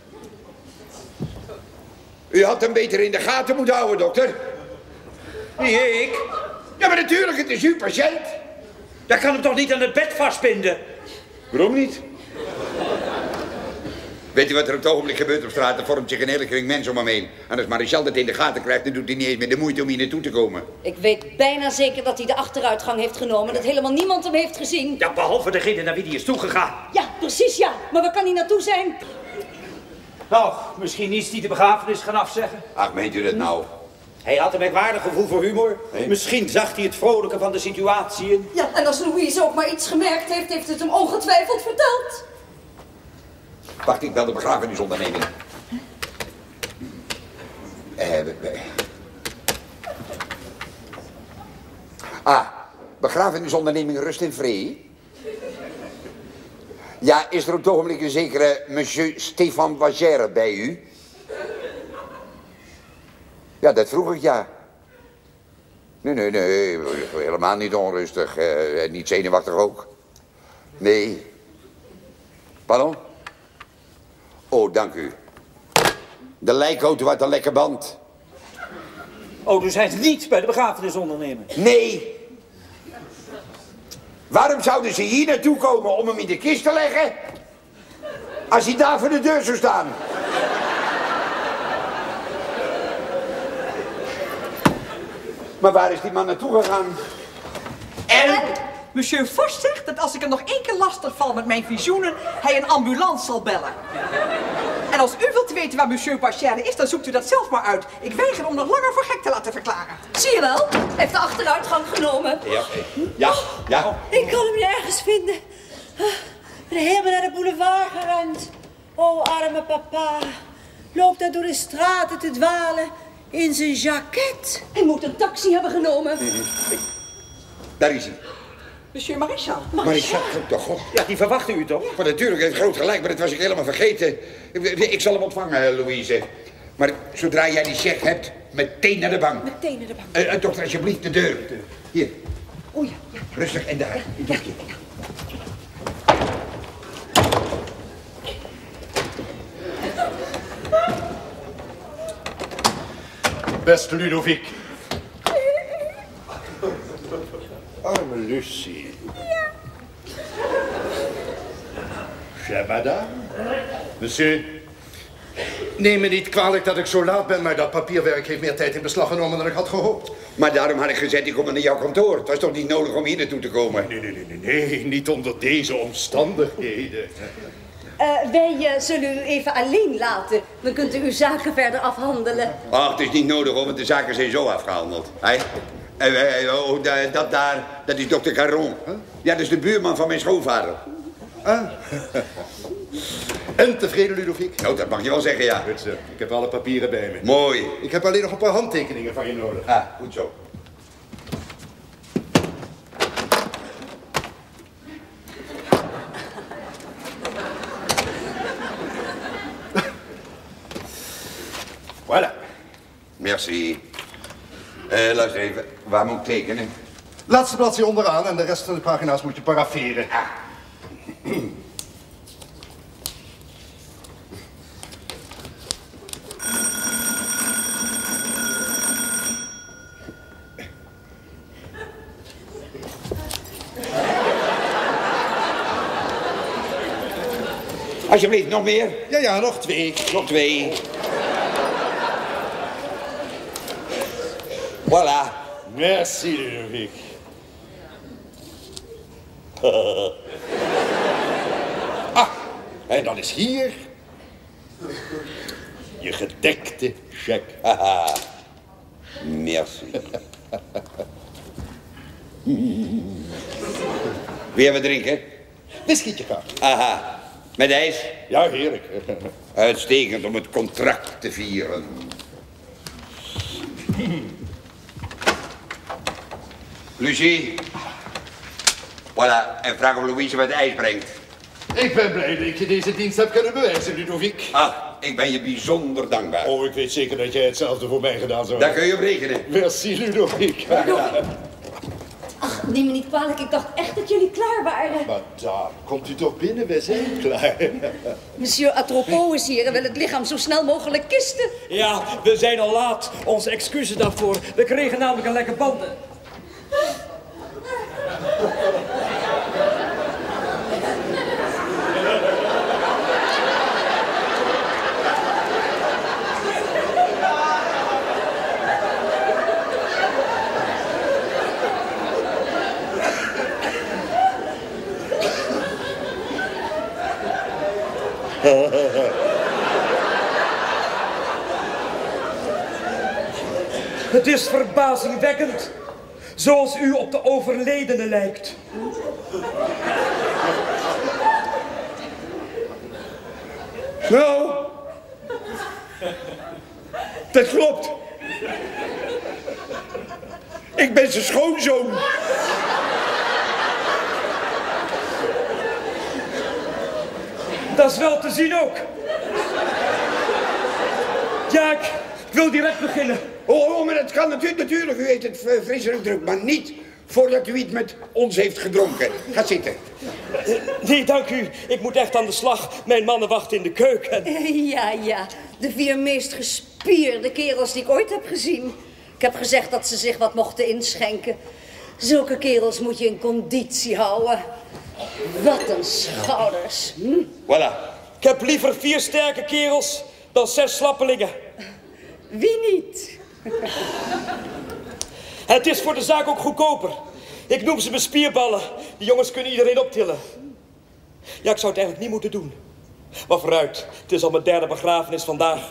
U had hem beter in de gaten moeten houden, dokter. Nee, ik? Ja, maar natuurlijk, het is uw patiënt. Dat kan hem toch niet aan het bed vastbinden? Waarom niet? Weet u wat er op het ogenblik gebeurt op straat? Er vormt zich een hele kring mensen om hem heen. En als Marichal dat in de gaten krijgt, dan doet hij niet eens meer de moeite om hier naartoe te komen. Ik weet bijna zeker dat hij de achteruitgang heeft genomen. Dat helemaal niemand hem heeft gezien. Ja, behalve degene naar wie die is toegegaan. Ja, precies ja. Maar waar kan hij naartoe zijn? Nou, misschien is hij de begrafenis gaan afzeggen. Ach, meent u dat nou? Hij had een merkwaardig gevoel voor humor. Nee. Misschien zag hij het vrolijke van de situatie in. Ja, en als Louise ook maar iets gemerkt heeft, heeft het hem ongetwijfeld verteld. Wacht, ik bel de begrafenisonderneming. Begrafenisonderneming Rust in Vrede. Ja, is er op het ogenblik een zekere monsieur Stefan Wagère bij u? Ja, dat vroeg ik, ja. Nee, helemaal niet onrustig. Niet zenuwachtig ook. Nee. Pardon? Oh, dank u. De lijkauto uit de lekke band. Oh, dus hij is niet bij de begrafenisondernemer? Nee. Waarom zouden ze hier naartoe komen om hem in de kist te leggen? Als hij daar voor de deur zou staan. Maar waar is die man naartoe gegaan? En monsieur Vos zegt dat als ik hem nog 1 keer lastig val met mijn visioenen, hij een ambulance zal bellen. En als u wilt weten waar monsieur Wagère is, dan zoekt u dat zelf maar uit. Ik weiger om nog langer voor gek te laten verklaren. Zie je wel? Hij heeft de achteruitgang genomen. Ja. Ik kan hem niet ergens vinden. Ik ben helemaal naar de boulevard gerend. Oh, arme papa. Loopt daar door de straten te dwalen in zijn jacket. Hij moet een taxi hebben genomen. Daar is hij. Monsieur Marichal. Marichal, toch God. Ja, die verwachtte u toch? Maar natuurlijk, hij heeft groot gelijk, maar dat was ik helemaal vergeten. Ik zal hem ontvangen, Louise. Maar zodra jij die cheque hebt, meteen naar de bank. Meteen naar de bank. Dokter, alsjeblieft, de deur. Hier. Oh ja. Rustig, en daar. In het hoekje. Beste Ludovic. Arme Lucie. Ja. Chère madame. Monsieur. Neem me niet kwalijk dat ik zo laat ben, maar dat papierwerk heeft meer tijd in beslag genomen dan ik had gehoopt. Maar daarom had ik gezegd, ik kom naar jouw kantoor. Het was toch niet nodig om hier naartoe te komen? Nee, niet onder deze omstandigheden. Wij zullen u even alleen laten. Dan kunt u uw zaken verder afhandelen. Ach, het is niet nodig, hoor, want de zaken zijn zo afgehandeld. Dat is dokter Caron. Huh? Ja, dat is de buurman van mijn schoonvader. En tevreden, Ludovic? Nou, dat mag je wel zeggen, ja. Goed zo. Ik heb alle papieren bij me. Mooi. Ik heb alleen nog een paar handtekeningen van je nodig. Ah, goed zo. Voilà. Merci. Luister even, waar moet ik tekenen? Laatste bladzijde onderaan en de rest van de pagina's moet je paraferen. Alsjeblieft, nog meer? Ja, nog 2. Nog 2. Voilà. Merci, Ludovic. En dan is hier je gedekte cheque. Haha. Merci. Weer wat drinken? Whiskietje graag. Aha. Met ijs? Ja, heerlijk. Uitstekend om het contract te vieren. Lucie. Voilà, en vraag of Louise wat ijs brengt. Ik ben blij dat ik je deze dienst heb kunnen bewijzen, Ludovic. Ah, ik ben je bijzonder dankbaar. Oh, ik weet zeker dat jij hetzelfde voor mij gedaan zou Daar hebben. kun je op rekenen. Merci, Ludovic. Ach, neem me niet kwalijk. Ik dacht echt dat jullie klaar waren. Madame, komt u toch binnen? We zijn klaar. Monsieur Atropos is hier en wil het lichaam zo snel mogelijk kisten. Ja, we zijn al laat. Onze excuses daarvoor. We kregen namelijk een lekker banden. Het is verbazingwekkend, zoals u op de overledene lijkt. Nou, dat klopt. Ik ben zijn schoonzoon. Dat is wel te zien ook. Ja, ik wil direct beginnen. Oh, maar dat kan natuurlijk. U heeft het frisdrank druk, maar niet voordat u iets met ons heeft gedronken. Ga zitten. Nee, dank u. Ik moet echt aan de slag. Mijn mannen wachten in de keuken. Ja. De 4 meest gespierde kerels die ik ooit heb gezien. Ik heb gezegd dat ze zich wat mochten inschenken. Zulke kerels moet je in conditie houden. Wat een schouders. Voilà. Ik heb liever 4 sterke kerels dan 6 slappelingen. Wie niet? Het is voor de zaak ook goedkoper. Ik noem ze mijn spierballen. Die jongens kunnen iedereen optillen. Ja, ik zou het eigenlijk niet moeten doen. Maar vooruit, het is al mijn 3e begrafenis vandaag.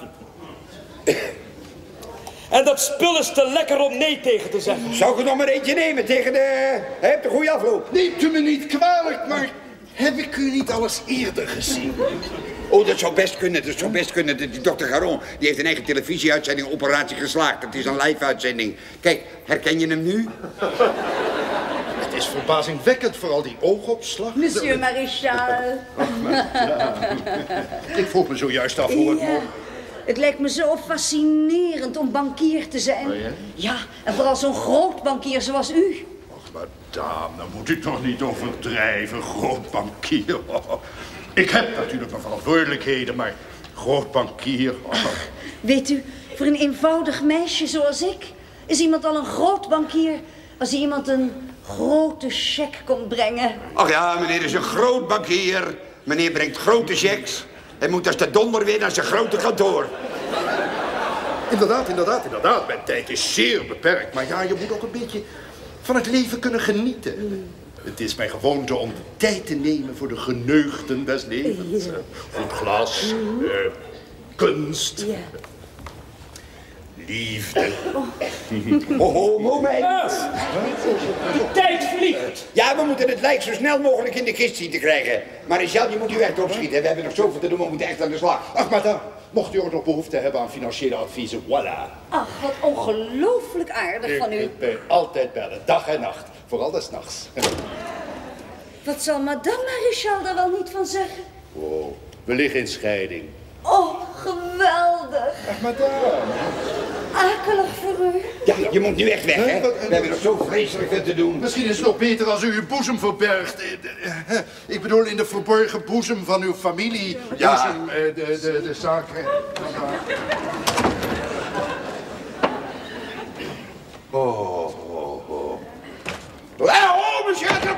En dat spul is te lekker om nee tegen te zeggen. Zou ik er nog maar eentje nemen tegen de... Hij heeft een goede afloop. Neemt u me niet kwalijk, maar heb ik u niet al eens eerder gezien? Oh, dat zou best kunnen. Die dokter Garon, die heeft een eigen televisieuitzending Operatie Geslaagd. Het is een live-uitzending. Kijk, herken je hem nu? Het is verbazingwekkend, vooral die oogopslag. Monsieur Maréchal. Ik vroeg me zojuist af hoe het Ja. Het lijkt me zo fascinerend om bankier te zijn. Oh, ja? Ja, en vooral zo'n groot bankier zoals u. Ach, madame, dan moet u toch niet overdrijven, groot bankier. Ik heb natuurlijk mijn verantwoordelijkheden, maar groot bankier... Weet u, voor een eenvoudig meisje zoals ik... is iemand al een groot bankier als hij iemand een grote cheque komt brengen. Ach ja, meneer is een groot bankier. Meneer brengt grote checks. Hij moet als de donder weer naar zijn grote kantoor. Inderdaad. Mijn tijd is zeer beperkt. Maar ja, je moet ook een beetje van het leven kunnen genieten. Het is mijn gewoonte om tijd te nemen voor de geneugten des levens. Goed glas, kunst, liefde. Oh, moment. De tijd vliegt. Ja, we moeten het lijk zo snel mogelijk in de kist zien te krijgen. Maréchal, je moet u echt opschieten. We hebben nog zoveel te doen, we moeten echt aan de slag. Ach, madame, mocht u ook nog behoefte hebben aan financiële adviezen, voilà. Ach, wat ongelooflijk aardig van u. Ik ben altijd bellen, dag en nacht. Vooral des nachts. Wat zal madame Maréchal daar wel niet van zeggen? Oh, we liggen in scheiding. Oh, geweldig. Ach, madame. Akelig voor u. Ja, je moet nu echt weg, hè? We hebben nog zo vreselijk veel te doen. Misschien is het nog beter als u uw boezem verbergt. Ik bedoel, in de verborgen boezem van uw familie. Ja. De zaken. Oh, monsieur!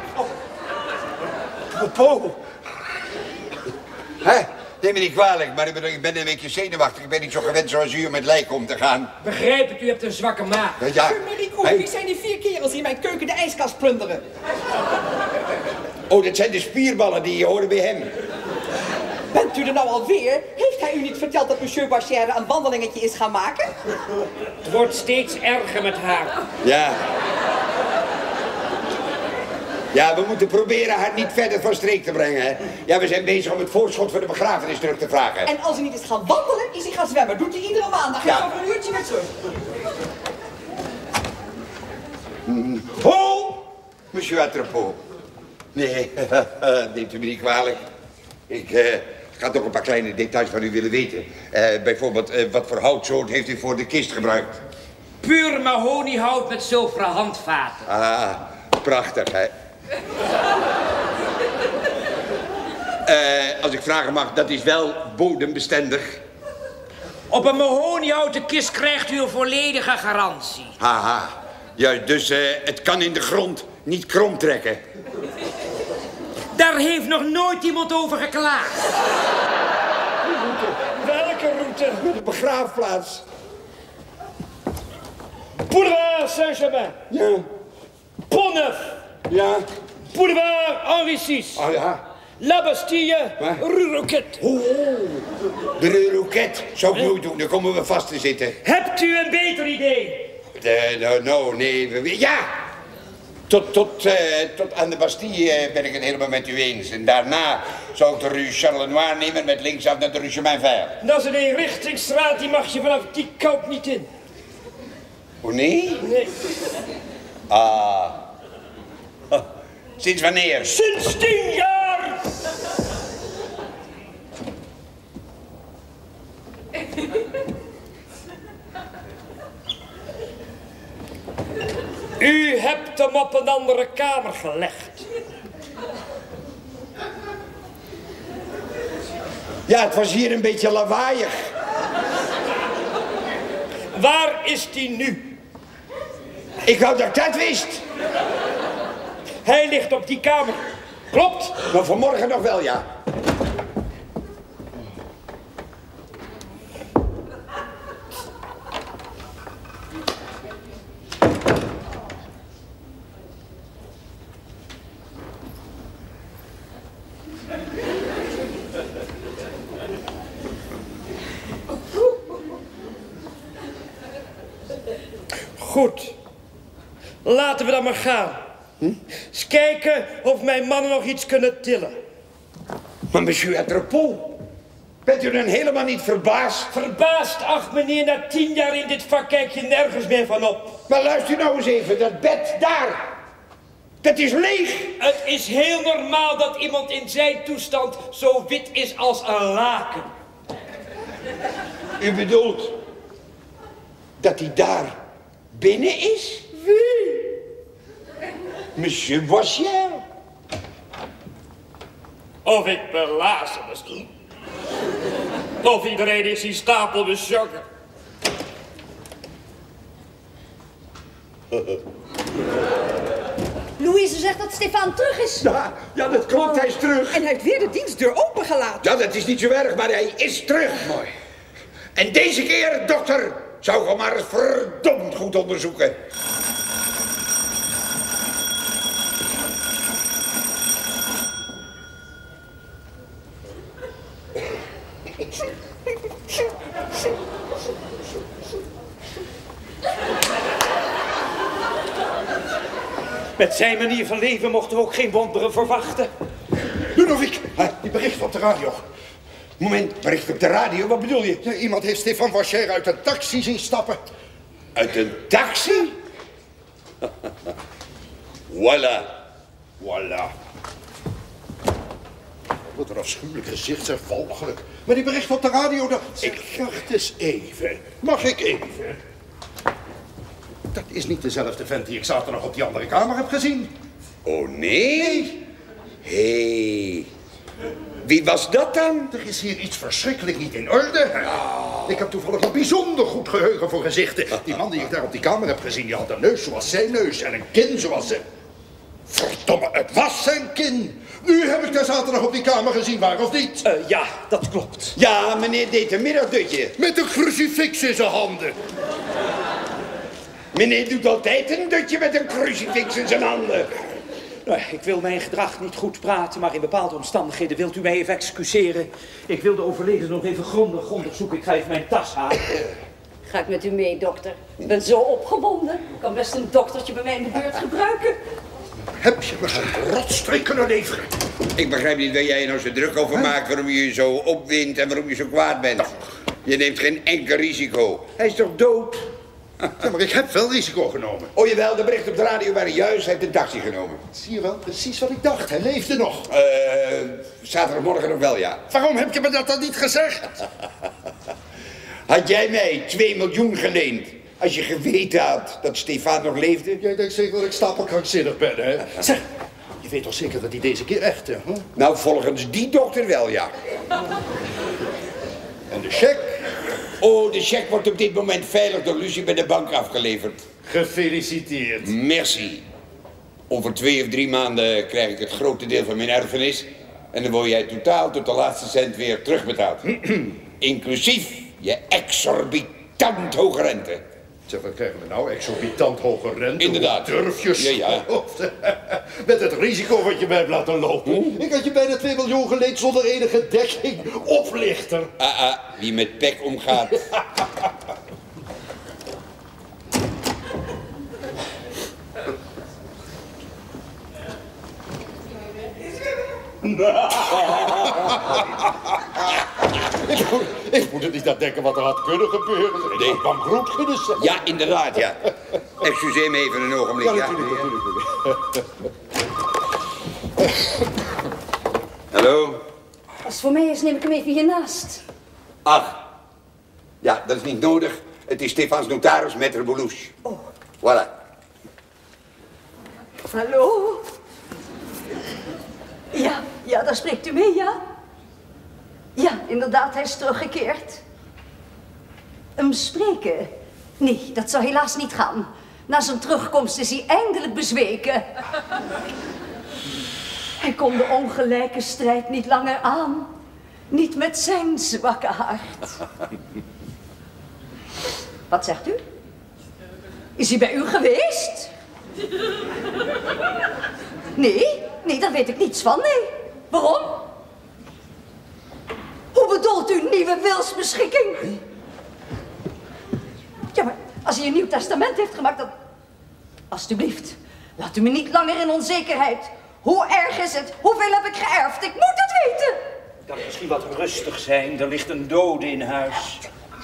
Oh. Hè? Neem me niet kwalijk, maar ik ben een beetje zenuwachtig. Ik ben niet zo gewend zoals u met lijk om te gaan. Begrijp het, u hebt een zwakke maag. Ja. Marico, wie zijn die 4 kerels die in mijn keuken de ijskast plunderen? Oh, dat zijn de spierballen die horen bij hem. Bent u er nou alweer? Heeft hij u niet verteld dat monsieur Bachère een wandelingetje is gaan maken? Het wordt steeds erger met haar. Ja. Ja, we moeten proberen haar niet verder van streek te brengen, hè. Ja, we zijn bezig om het voorschot voor de begrafenis terug te vragen. En als hij niet is gaan wandelen, is hij gaan zwemmen. Doet hij iedere maandag. Hij is over een uurtje weer terug. Ho! Monsieur Atrepeau. Nee, neemt u me niet kwalijk. Ik ga toch een paar kleine details van u willen weten. Bijvoorbeeld, wat voor houtsoort heeft u voor de kist gebruikt? Puur mahoniehout met zilveren handvaten. Ah, prachtig, hè. Als ik vragen mag, dat is wel bodembestendig. Op een mahoniehouten kist krijgt u een volledige garantie. Haha. Juist, dus het kan in de grond niet krom trekken. Daar heeft nog nooit iemand over geklaagd. Welke route? De begraafplaats. Boulevard Saint-Germain. Ja. Pont-Neuf. Ja. Boulevard Henri VI. Oh ja. La Bastille, Rue Roquette. De Rue Roquette. Zou ik nooit doen, dan komen we vast te zitten. Hebt u een beter idee? Nee. Ja! Tot aan de Bastille ben ik het helemaal met u eens. En daarna zou ik de Rue Charlenois nemen met linksaf naar de Rue Chemin Vert. Dat is een eenrichtingsstraat, die mag je vanaf die kant niet in. Oh, nee? Nee. Ah. Sinds wanneer? Sinds 10 jaar! U hebt hem op een andere kamer gelegd. Ja, het was hier een beetje lawaaiig. Waar is die nu? Ik wou dat ik dat wist. Hij ligt op die kamer. Klopt? Maar vanmorgen nog wel, ja. Goed. Laten we dan maar gaan. Eens kijken of mijn mannen nog iets kunnen tillen. Maar monsieur Atropos, bent u dan helemaal niet verbaasd? Verbaasd, ach meneer, na 10 jaar in dit vak kijk je nergens meer van op. Maar luister nou eens even, dat bed daar, dat is leeg. Het is heel normaal dat iemand in zijn toestand zo wit is als een laken. U bedoelt dat hij daar binnen is? Wie? Monsieur Boissier. Of ik belazen misschien. Of iedereen is die stapel beschokken. Louise zegt dat Stefan terug is. Ja, dat klopt, hij is terug. En hij heeft weer de dienstdeur opengelaten. Ja, dat is niet zo erg, maar hij is terug. Mooi. En deze keer, dokter, zou ik hem maar eens verdomd goed onderzoeken. Met zijn manier van leven mochten we ook geen wonderen verwachten. Ludovic, die bericht op de radio. Moment, bericht op de radio, wat bedoel je? Ja, iemand heeft Stefan Vacher uit een taxi zien stappen. Uit een taxi? Voilà. Wat een afschuwelijk gezicht, zeg, walgelijk. Maar die bericht op de radio, ik dacht eens even. Mag ik even? Dat is niet dezelfde vent die ik zaterdag op die andere kamer heb gezien. Oh, nee? Hé. Wie was dat dan? Er is hier iets verschrikkelijk niet in orde. Ik heb toevallig een bijzonder goed geheugen voor gezichten. Die man die ik daar op die kamer heb gezien, die had een neus zoals zijn neus en een kin zoals zijn... Verdomme, het was zijn kin. Nu heb ik daar zaterdag op die kamer gezien, waar of niet? Ja, dat klopt. Ja, meneer deed een middagdutje. Met een crucifix in zijn handen. Meneer doet altijd een dutje met een crucifix in zijn handen. Nou, ik wil mijn gedrag niet goed praten, maar in bepaalde omstandigheden wilt u mij even excuseren. Ik wil de overleden nog even grondig onderzoeken. Ik ga even mijn tas halen. Ga ik met u mee, dokter? Ik ben zo opgewonden. Ik kan best een doktertje bij mij in de buurt gebruiken. Heb je me zo'n rotstreek kunnen leveren? Ik begrijp niet waar jij je nou zo druk over maakt, waarom je je zo opwindt en waarom je zo kwaad bent. Je neemt geen enkel risico. Hij is toch dood? Ja, maar ik heb wel risico genomen. Oh jawel, de berichten op de radio waren juist, hij heeft een taxi genomen. Zie je wel, precies wat ik dacht. Hij leefde nog. Zaterdagmorgen nog wel, ja. Waarom heb je me dat dan niet gezegd? Had jij mij 2 miljoen geleend als je geweten had dat Stefan nog leefde? Jij denkt zeker dat ik stapelkrankzinnig ben, hè? Zeg, je weet toch zeker dat hij deze keer echt, hè? Nou, volgens die dokter wel, ja. En de cheque? Oh, de cheque wordt op dit moment veilig door Lucie bij de bank afgeleverd. Gefeliciteerd. Merci. Over 2 of 3 maanden krijg ik het grote deel van mijn erfenis. En dan word jij totaal tot de laatste cent weer terugbetaald. Inclusief je exorbitant hoge rente. Zeg, wat krijgen we nou? Exorbitant hoge rente? Inderdaad. Durfjes? Ja. Met het risico wat je mij hebt laten lopen. Ik had je bijna 2 miljoen geleend zonder enige dekking. Oplichter. Wie met pek omgaat. Ik moet er niet aan denken wat er had kunnen gebeuren. Ik had bankroet kunnen zijn. Ja, inderdaad, ja. Excuseer me even een ogenblik. Ja, natuurlijk. Hallo? Als het voor mij is, neem ik hem even hiernaast. Ach. Ja, dat is niet nodig. Het is Stefans notaris, maître Boulouche. Oh. Voilà. Hallo? Ja, daar spreekt u mee, ja? Ja, inderdaad, hij is teruggekeerd. Hem spreken? Nee, dat zou helaas niet gaan. Na zijn terugkomst is hij eindelijk bezweken. Hij kon de ongelijke strijd niet langer aan. Niet met zijn zwakke hart. Wat zegt u? Is hij bij u geweest? Nee, daar weet ik niets van, nee. Waarom? Hoe bedoelt u nieuwe wilsbeschikking? Ja, maar als hij een nieuw testament heeft gemaakt, dan... Alsjeblieft, laat u me niet langer in onzekerheid. Hoe erg is het? Hoeveel heb ik geërfd? Ik moet het weten. Kan het misschien wat rustig zijn? Er ligt een dode in huis.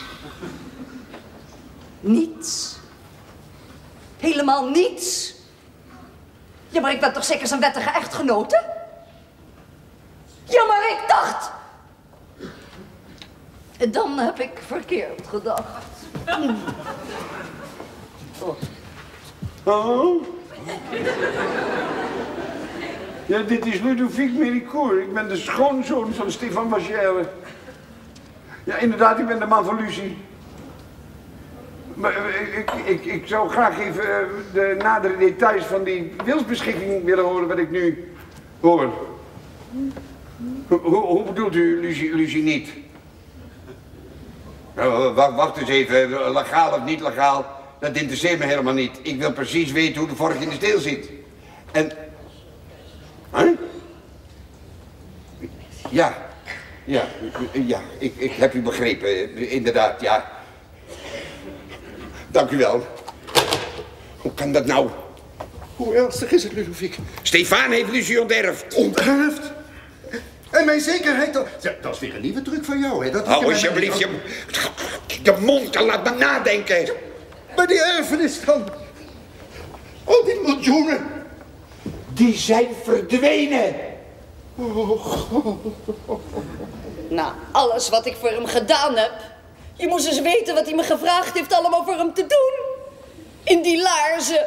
Niets. Helemaal niets. Ja, maar ik ben toch zeker zijn wettige echtgenote? Ja, maar ik dacht... Dan heb ik verkeerd gedacht. Oh. Ja, dit is Ludovic Méricourt. Ik ben de schoonzoon van Stefan Bachère. Ja, inderdaad, ik ben de man van Lucie. Maar ik zou graag even de nadere details van die wilsbeschikking willen horen wat ik nu hoor. Hoe bedoelt u Lucie niet? Wacht eens even, legaal of niet legaal, dat interesseert me helemaal niet. Ik wil precies weten hoe de vork in de steel zit. En... Huh? Ja, ik heb u begrepen, inderdaad, ja. Dank u wel. Hoe kan dat nou? Hoe ernstig is het, Ludovic? Stefan heeft Lucie onterfd. Onterfd? En mijn zekerheid dan... Ja, dat is weer een nieuwe truc van jou, hè? Dat Hou alsjeblieft je mond en laat me nadenken. Ja, maar die erfenis dan? Oh, die miljoenen. Die zijn verdwenen. Na alles wat ik voor hem gedaan heb. Je moest eens weten wat hij me gevraagd heeft allemaal voor hem te doen. In die laarzen.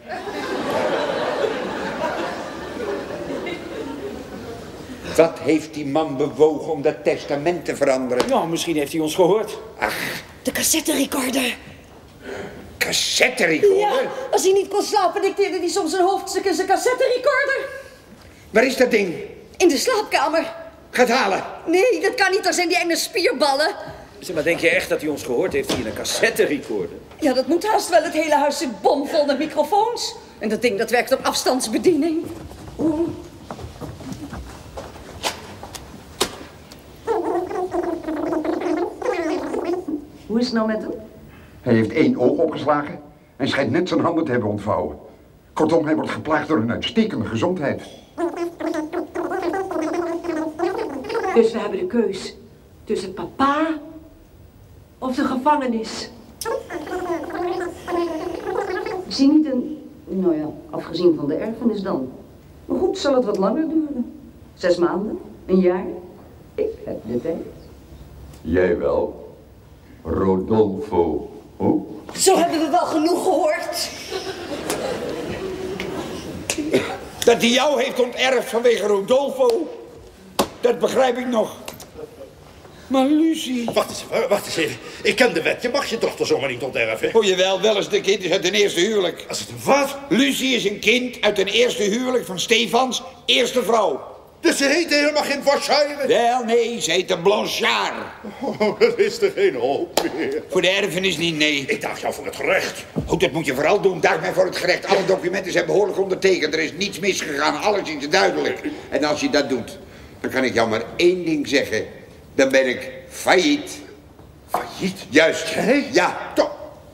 Wat heeft die man bewogen om dat testament te veranderen? Nou, misschien heeft hij ons gehoord. Ach. De cassetterecorder. Cassetterecorder? Ja, als hij niet kon slapen, dicteerde hij soms een hoofdstuk in zijn cassetterecorder. Waar is dat ding? In de slaapkamer. Ga het halen. Nee, dat kan niet, daar zijn die enge spierballen. Zeg, maar denk je echt dat hij ons gehoord heeft hier in een cassetterecorder? Ja, dat moet haast wel. Het hele huis zit bomvol met microfoons. En dat ding, dat werkt op afstandsbediening. Oeh. Hoe is het nou met hem? Hij heeft 1 oog opgeslagen en schijnt net zijn handen te hebben ontvouwen. Kortom, hij wordt geplaagd door een uitstekende gezondheid. Dus we hebben de keus tussen papa of de gevangenis. Ik zie niet een... Nou ja, afgezien van de erfenis dan. Maar goed, zal het wat langer duren. 6 maanden? Een jaar? Ik heb de tijd. Jij wel, Rodolfo. Oh? Zo hebben we wel genoeg gehoord. Dat hij jou heeft onterfd vanwege Rodolfo, dat begrijp ik nog. Maar Lucie... Wacht eens even. Ik ken de wet. Je mag je dochter zomaar niet onterven. Oh jawel, wel eens de kind is uit een eerste huwelijk. Als het een wat? Lucie is een kind uit een eerste huwelijk van Stefans eerste vrouw. Dus ze heette helemaal geen Vachaire? Wel, nee, ze heette Blanchard. Oh, dat is er geen hoop meer. Voor de erfenis niet, nee. Ik dacht jou voor het gerecht. Oh, dat moet je vooral doen. Daag mij voor het gerecht. Alle documenten zijn behoorlijk ondertekend. Er is niets misgegaan. Alles is duidelijk. En als je dat doet, dan kan ik jou maar één ding zeggen. Dan ben ik failliet. Failliet? Juist. Jij? Ja. Toch.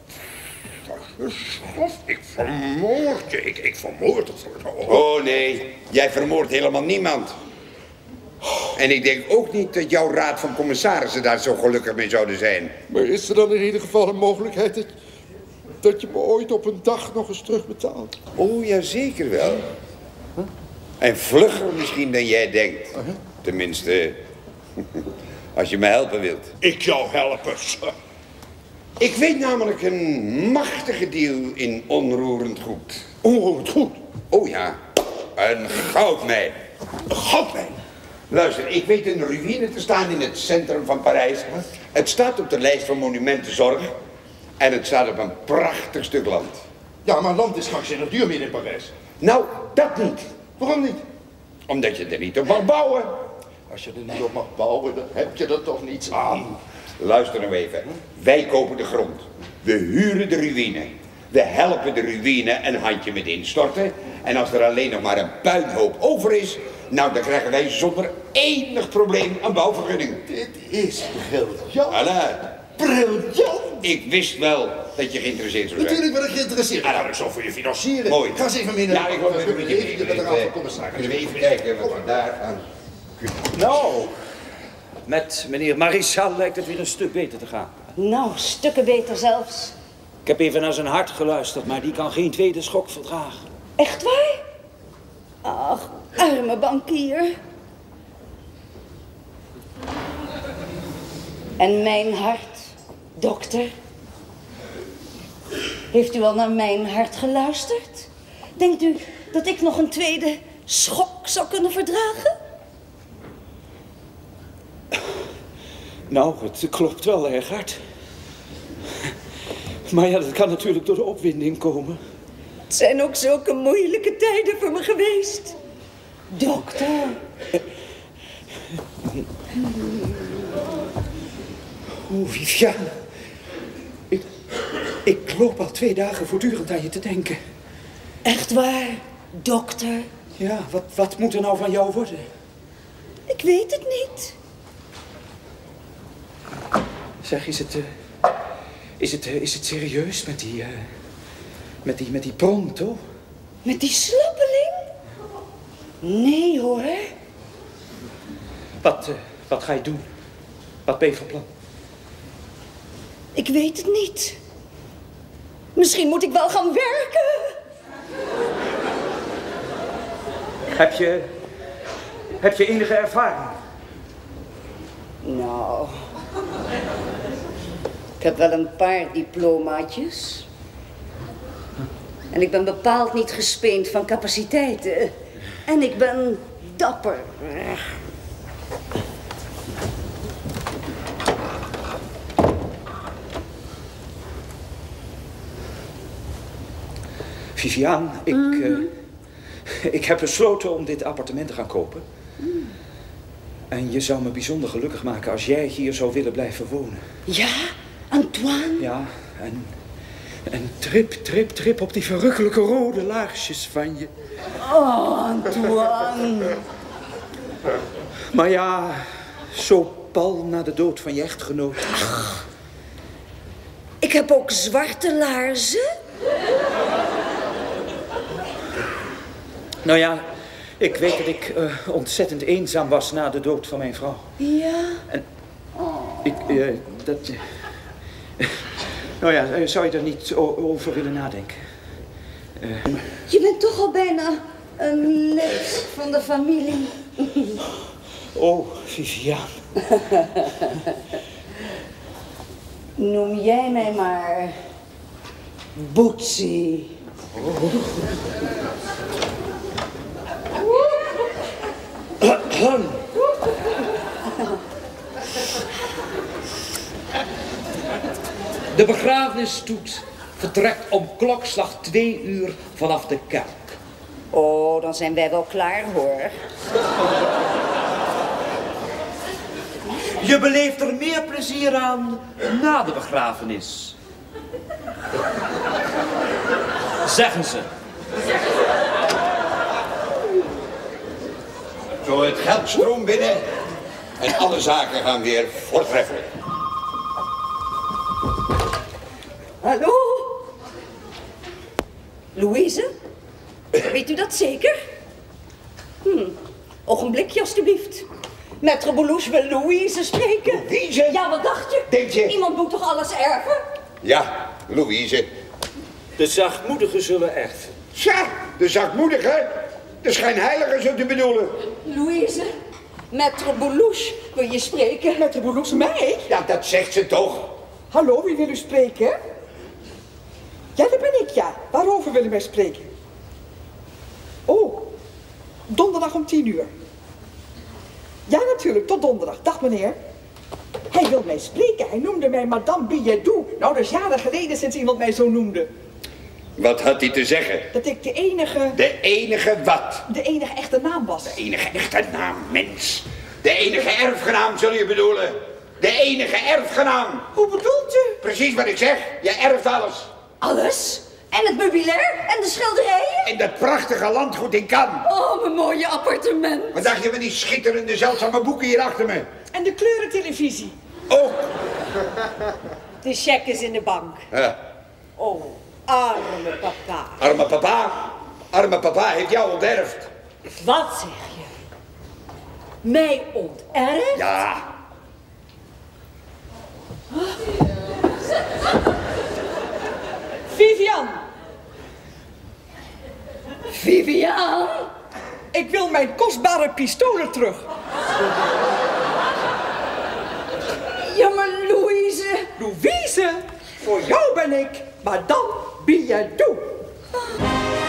Ik vermoord je. Ik vermoord het. Oh nee, jij vermoordt helemaal niemand. En ik denk ook niet dat jouw raad van commissarissen daar zo gelukkig mee zouden zijn. Maar is er dan in ieder geval een mogelijkheid dat je me ooit op een dag nog eens terugbetaalt? Oh ja, zeker wel. En vlugger misschien dan jij denkt. Tenminste, als je me helpen wilt. Ik jou helpen. Ik weet namelijk een machtige deal in onroerend goed. Onroerend goed? Oh ja, een goudmijn. Een goudmijn? Luister, ik weet een ruïne te staan in het centrum van Parijs. Het staat op de lijst van monumentenzorg. En het staat op een prachtig stuk land. Ja, maar land is krankzinnig duur meer in Parijs. Nou, dat niet. Waarom niet? Omdat je er niet op mag bouwen. Als je er niet op mag bouwen, dan heb je er toch niets aan. Luister nou even. Wij kopen de grond. We huren de ruïne. We helpen de ruïne een handje met instorten. En als er alleen nog maar een puinhoop over is, nou, dan krijgen wij zonder enig probleem een bouwvergunning. Dit is briljant. Voilà. Briljant. Ik wist wel dat je geïnteresseerd zou zijn. Natuurlijk ben ik geïnteresseerd. Ah, nou, ik zal voor je financieren. Mooi. Ga eens even mee Ja, ik wil met u je met de raad van commissaris. Kunnen we even kijken wat we daar aan... Nou, met meneer Maréchal lijkt het weer een stuk beter te gaan. Nou, stukken beter zelfs. Ik heb even naar zijn hart geluisterd, maar die kan geen tweede schok verdragen. Echt waar? Ach, arme bankier. En mijn hart, dokter? Heeft u al naar mijn hart geluisterd? Denkt u dat ik nog een tweede schok zou kunnen verdragen? Nou, het klopt wel erg hard. Maar ja, dat kan natuurlijk door de opwinding komen. Het zijn ook zulke moeilijke tijden voor me geweest. Dokter. Oh, Viviane. Ik loop al 2 dagen voortdurend aan je te denken. Echt waar, dokter? Ja, wat moet er nou van jou worden? Ik weet het niet. Zeg, is het serieus met die Pronto? Met die slappeling? Nee, hoor. Wat ga je doen? Wat ben je van plan? Ik weet het niet. Misschien moet ik wel gaan werken. Heb je enige ervaring? Nou, ik heb wel een paar diplomaatjes. En ik ben bepaald niet gespeend van capaciteiten. En ik ben dapper. Viviane, ik heb besloten om dit appartement te gaan kopen. En je zou me bijzonder gelukkig maken als jij hier zou willen blijven wonen. Ja, Antoine? Ja, en trip op die verrukkelijke rode laarsjes van je. Oh, Antoine. Maar ja, zo pal na de dood van je echtgenoot. Ach, ik heb ook zwarte laarzen. Nou ja, ik weet dat ik ontzettend eenzaam was na de dood van mijn vrouw. Ja? En nou ja, zou je er niet over willen nadenken? Je bent toch al bijna een lid van de familie. Oh, Viviane. Noem jij mij maar Boetsie. Oh. De begrafenisstoet vertrekt om klokslag 2 uur vanaf de kerk. Oh, dan zijn wij wel klaar, hoor. Je beleeft er meer plezier aan na de begrafenis. Zeggen ze. Zo, het geld stroomt binnen en alle zaken gaan weer voortreffelijk. Hallo? Louise? Weet u dat zeker? Ogenblikje, alstublieft. Maître Boulouche wil Louise spreken. Louise? Ja, wat dacht je? Denk je? Iemand moet toch alles erven? Ja, Louise. De zachtmoedigen zullen erven. Tja, de zachtmoedige. De schijnheilige zult u bedoelen. Louise, Maître Boulouche wil je spreken. Maître Boulouche, mij? Ja, dat zegt ze toch. Hallo, wie wil u spreken? Ja, dat ben ik, ja. Waarover willen wij spreken? Oh, donderdag om 10:00. Ja, natuurlijk, tot donderdag. Dag, meneer. Hij wil mij spreken. Hij noemde mij Madame Biédou. Nou, dat is jaren geleden sinds iemand mij zo noemde. Wat had hij te zeggen? Dat ik de enige... De enige wat? De enige echte naam was. De enige echte naam, mens. De enige erfgenaam, zul je bedoelen. De enige erfgenaam. Hoe bedoelt u? Precies wat ik zeg. Je erft alles. Alles? En het meubilair? En de schilderijen? En dat prachtige landgoed in Cannes. Oh, mijn mooie appartement. Wat dacht je van die schitterende, zeldzame boeken hier achter me? En de kleurentelevisie. Ook. De cheque is in de bank. Ja. Oh, arme papa. Arme papa. Arme papa heeft jou onterfd. Wat zeg je? Mij onterfd? Ja. Vivian! Vivian? Ik wil mijn kostbare pistolen terug. Ja, maar Louise... Louise, voor jou ben ik Madame Biédou.